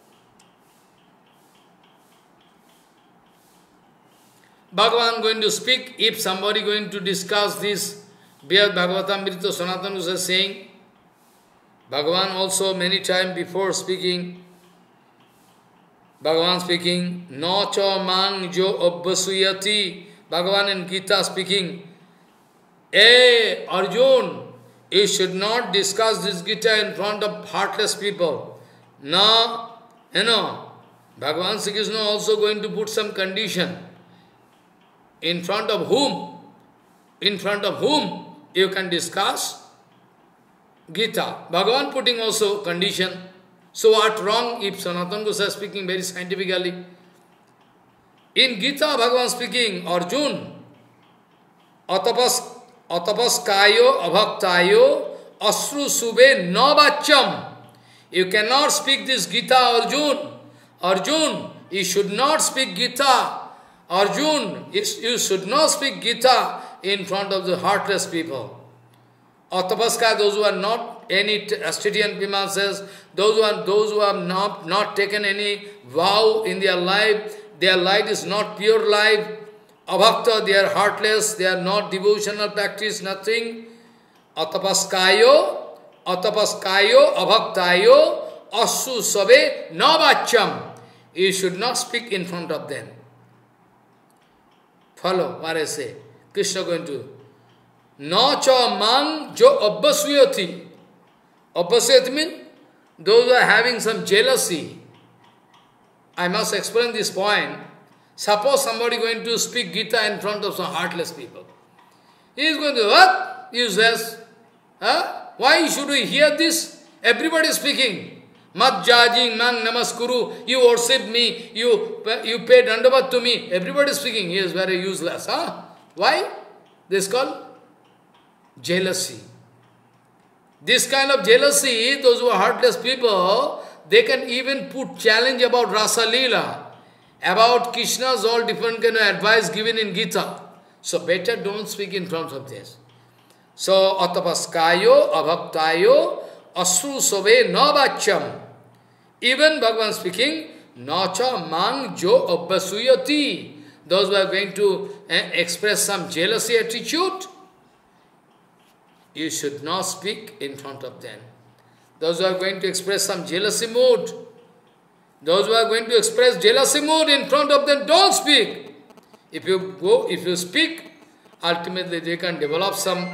Bhagavan going to speak. If somebody going to discuss this, Bhagavatamrita Sanatana was saying, Bhagavan also many times before speaking, Bhagavan speaking, No cha mang jo abbasuyati. Bhagavan in Gita speaking, Hey Arjun, you should not discuss this Gita in front of heartless people. No, Bhagavan Sri Krishna also going to put some condition. In front of whom? In front of whom you can discuss Gita. Bhagavan putting also condition. So what wrong if Sanatana Goswami speaking very scientifically? In Gita, Bhagavan speaking, Arjun, atapaskayo abhaktayo asru sube navacham. You cannot speak this Gita, Arjun. Arjun, you should not speak Gita. Arjun, you should not speak Gita in front of the heartless people. Atapaska, those who are not any Astidian Pima says, those who have not taken any vow in their life is not pure life. Abhakta, they are heartless, they are not devotional practice, nothing. Atapaskayo, abhaktayo, asu sabe navacham. You should not speak in front of them. Follow what I say. Krishna going to Na cha mang jo abbasuyati. Abbasuyati means those who are having some jealousy. I must explain this point. Suppose somebody going to speak Gita in front of some heartless people. He is going to, what? Useless. Huh? Why should we hear this? Everybody is speaking. Mat jajing mang namaskuru. You worship me. You pay dandavat to me. Everybody is speaking. He is very useless. Huh? Why? This is called jealousy. This kind of jealousy, those who are heartless people, they can even put challenge about Rasa Leela, about Krishna's all different kind of advice given in Gita. So better don't speak in front of this. So, atapaskayo, abhaktayo, asru sobe navacham. Even Bhagavan speaking, nacha mang jo abbasuyati. those who are going to express some jealousy attitude, you should not speak in front of them. Those who are going to express some jealousy mood, those who are going to express jealousy mood in front of them, don't speak. If you speak, ultimately they can develop some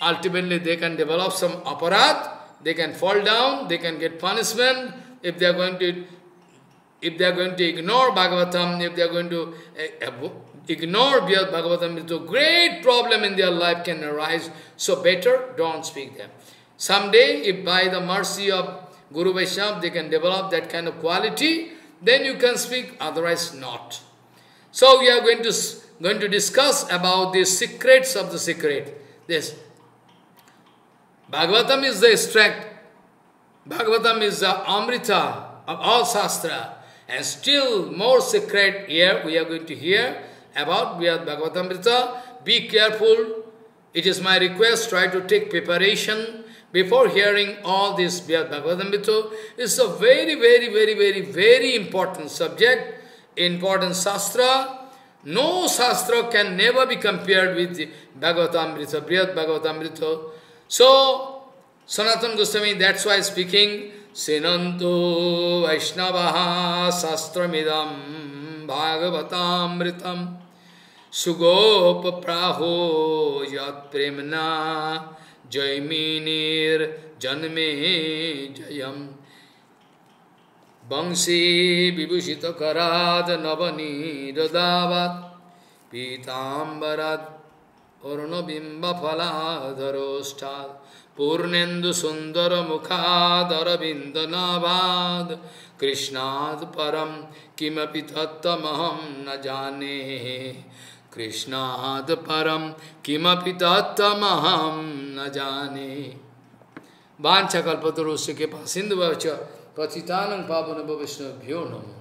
aparat, they can fall down, they can get punishment. If they are going to ignore Bhagavatam, if they are going to ignore Bhagavatam, a great problem in their life can arise. So better don't speak them. Someday, if by the mercy of Guru Vaishnava they can develop that kind of quality, then you can speak, otherwise not. So we are going to discuss about the secrets of the secret. This Bhagavatam is the extract. Bhagavatam is the Amrita of all Shastra. And still more secret here we are going to hear about Bhagavatamrita. Be careful. It is my request, try to take preparation before hearing all this Bhagavatamrita. It's a very, very, very, very, very important subject, important Shastra. No Shastra can never be compared with the Bhagavatamrita, Brihad Bhagavatamrita. So, Sanatana Goswami, that's why speaking, Sinantu Vaishnavaha Sastramidam Bhagavatamritam Sugopa Praho Yat Premna Jaiminir Janme Jayam Bangsi Vibhushita Karad Navani Dadavat Pitambarat Ornabimba Phaladharostad Purnendu Sundara Mukhadara Bindanavad Krishnad Param Kimapi Tattamaham na jane Krishnad Param Kimapi Tattamaham na jane Vancha Kalpatarusya ke Pasindu Vacha Patitanam Pavanabha Vishnu Bhyo Namo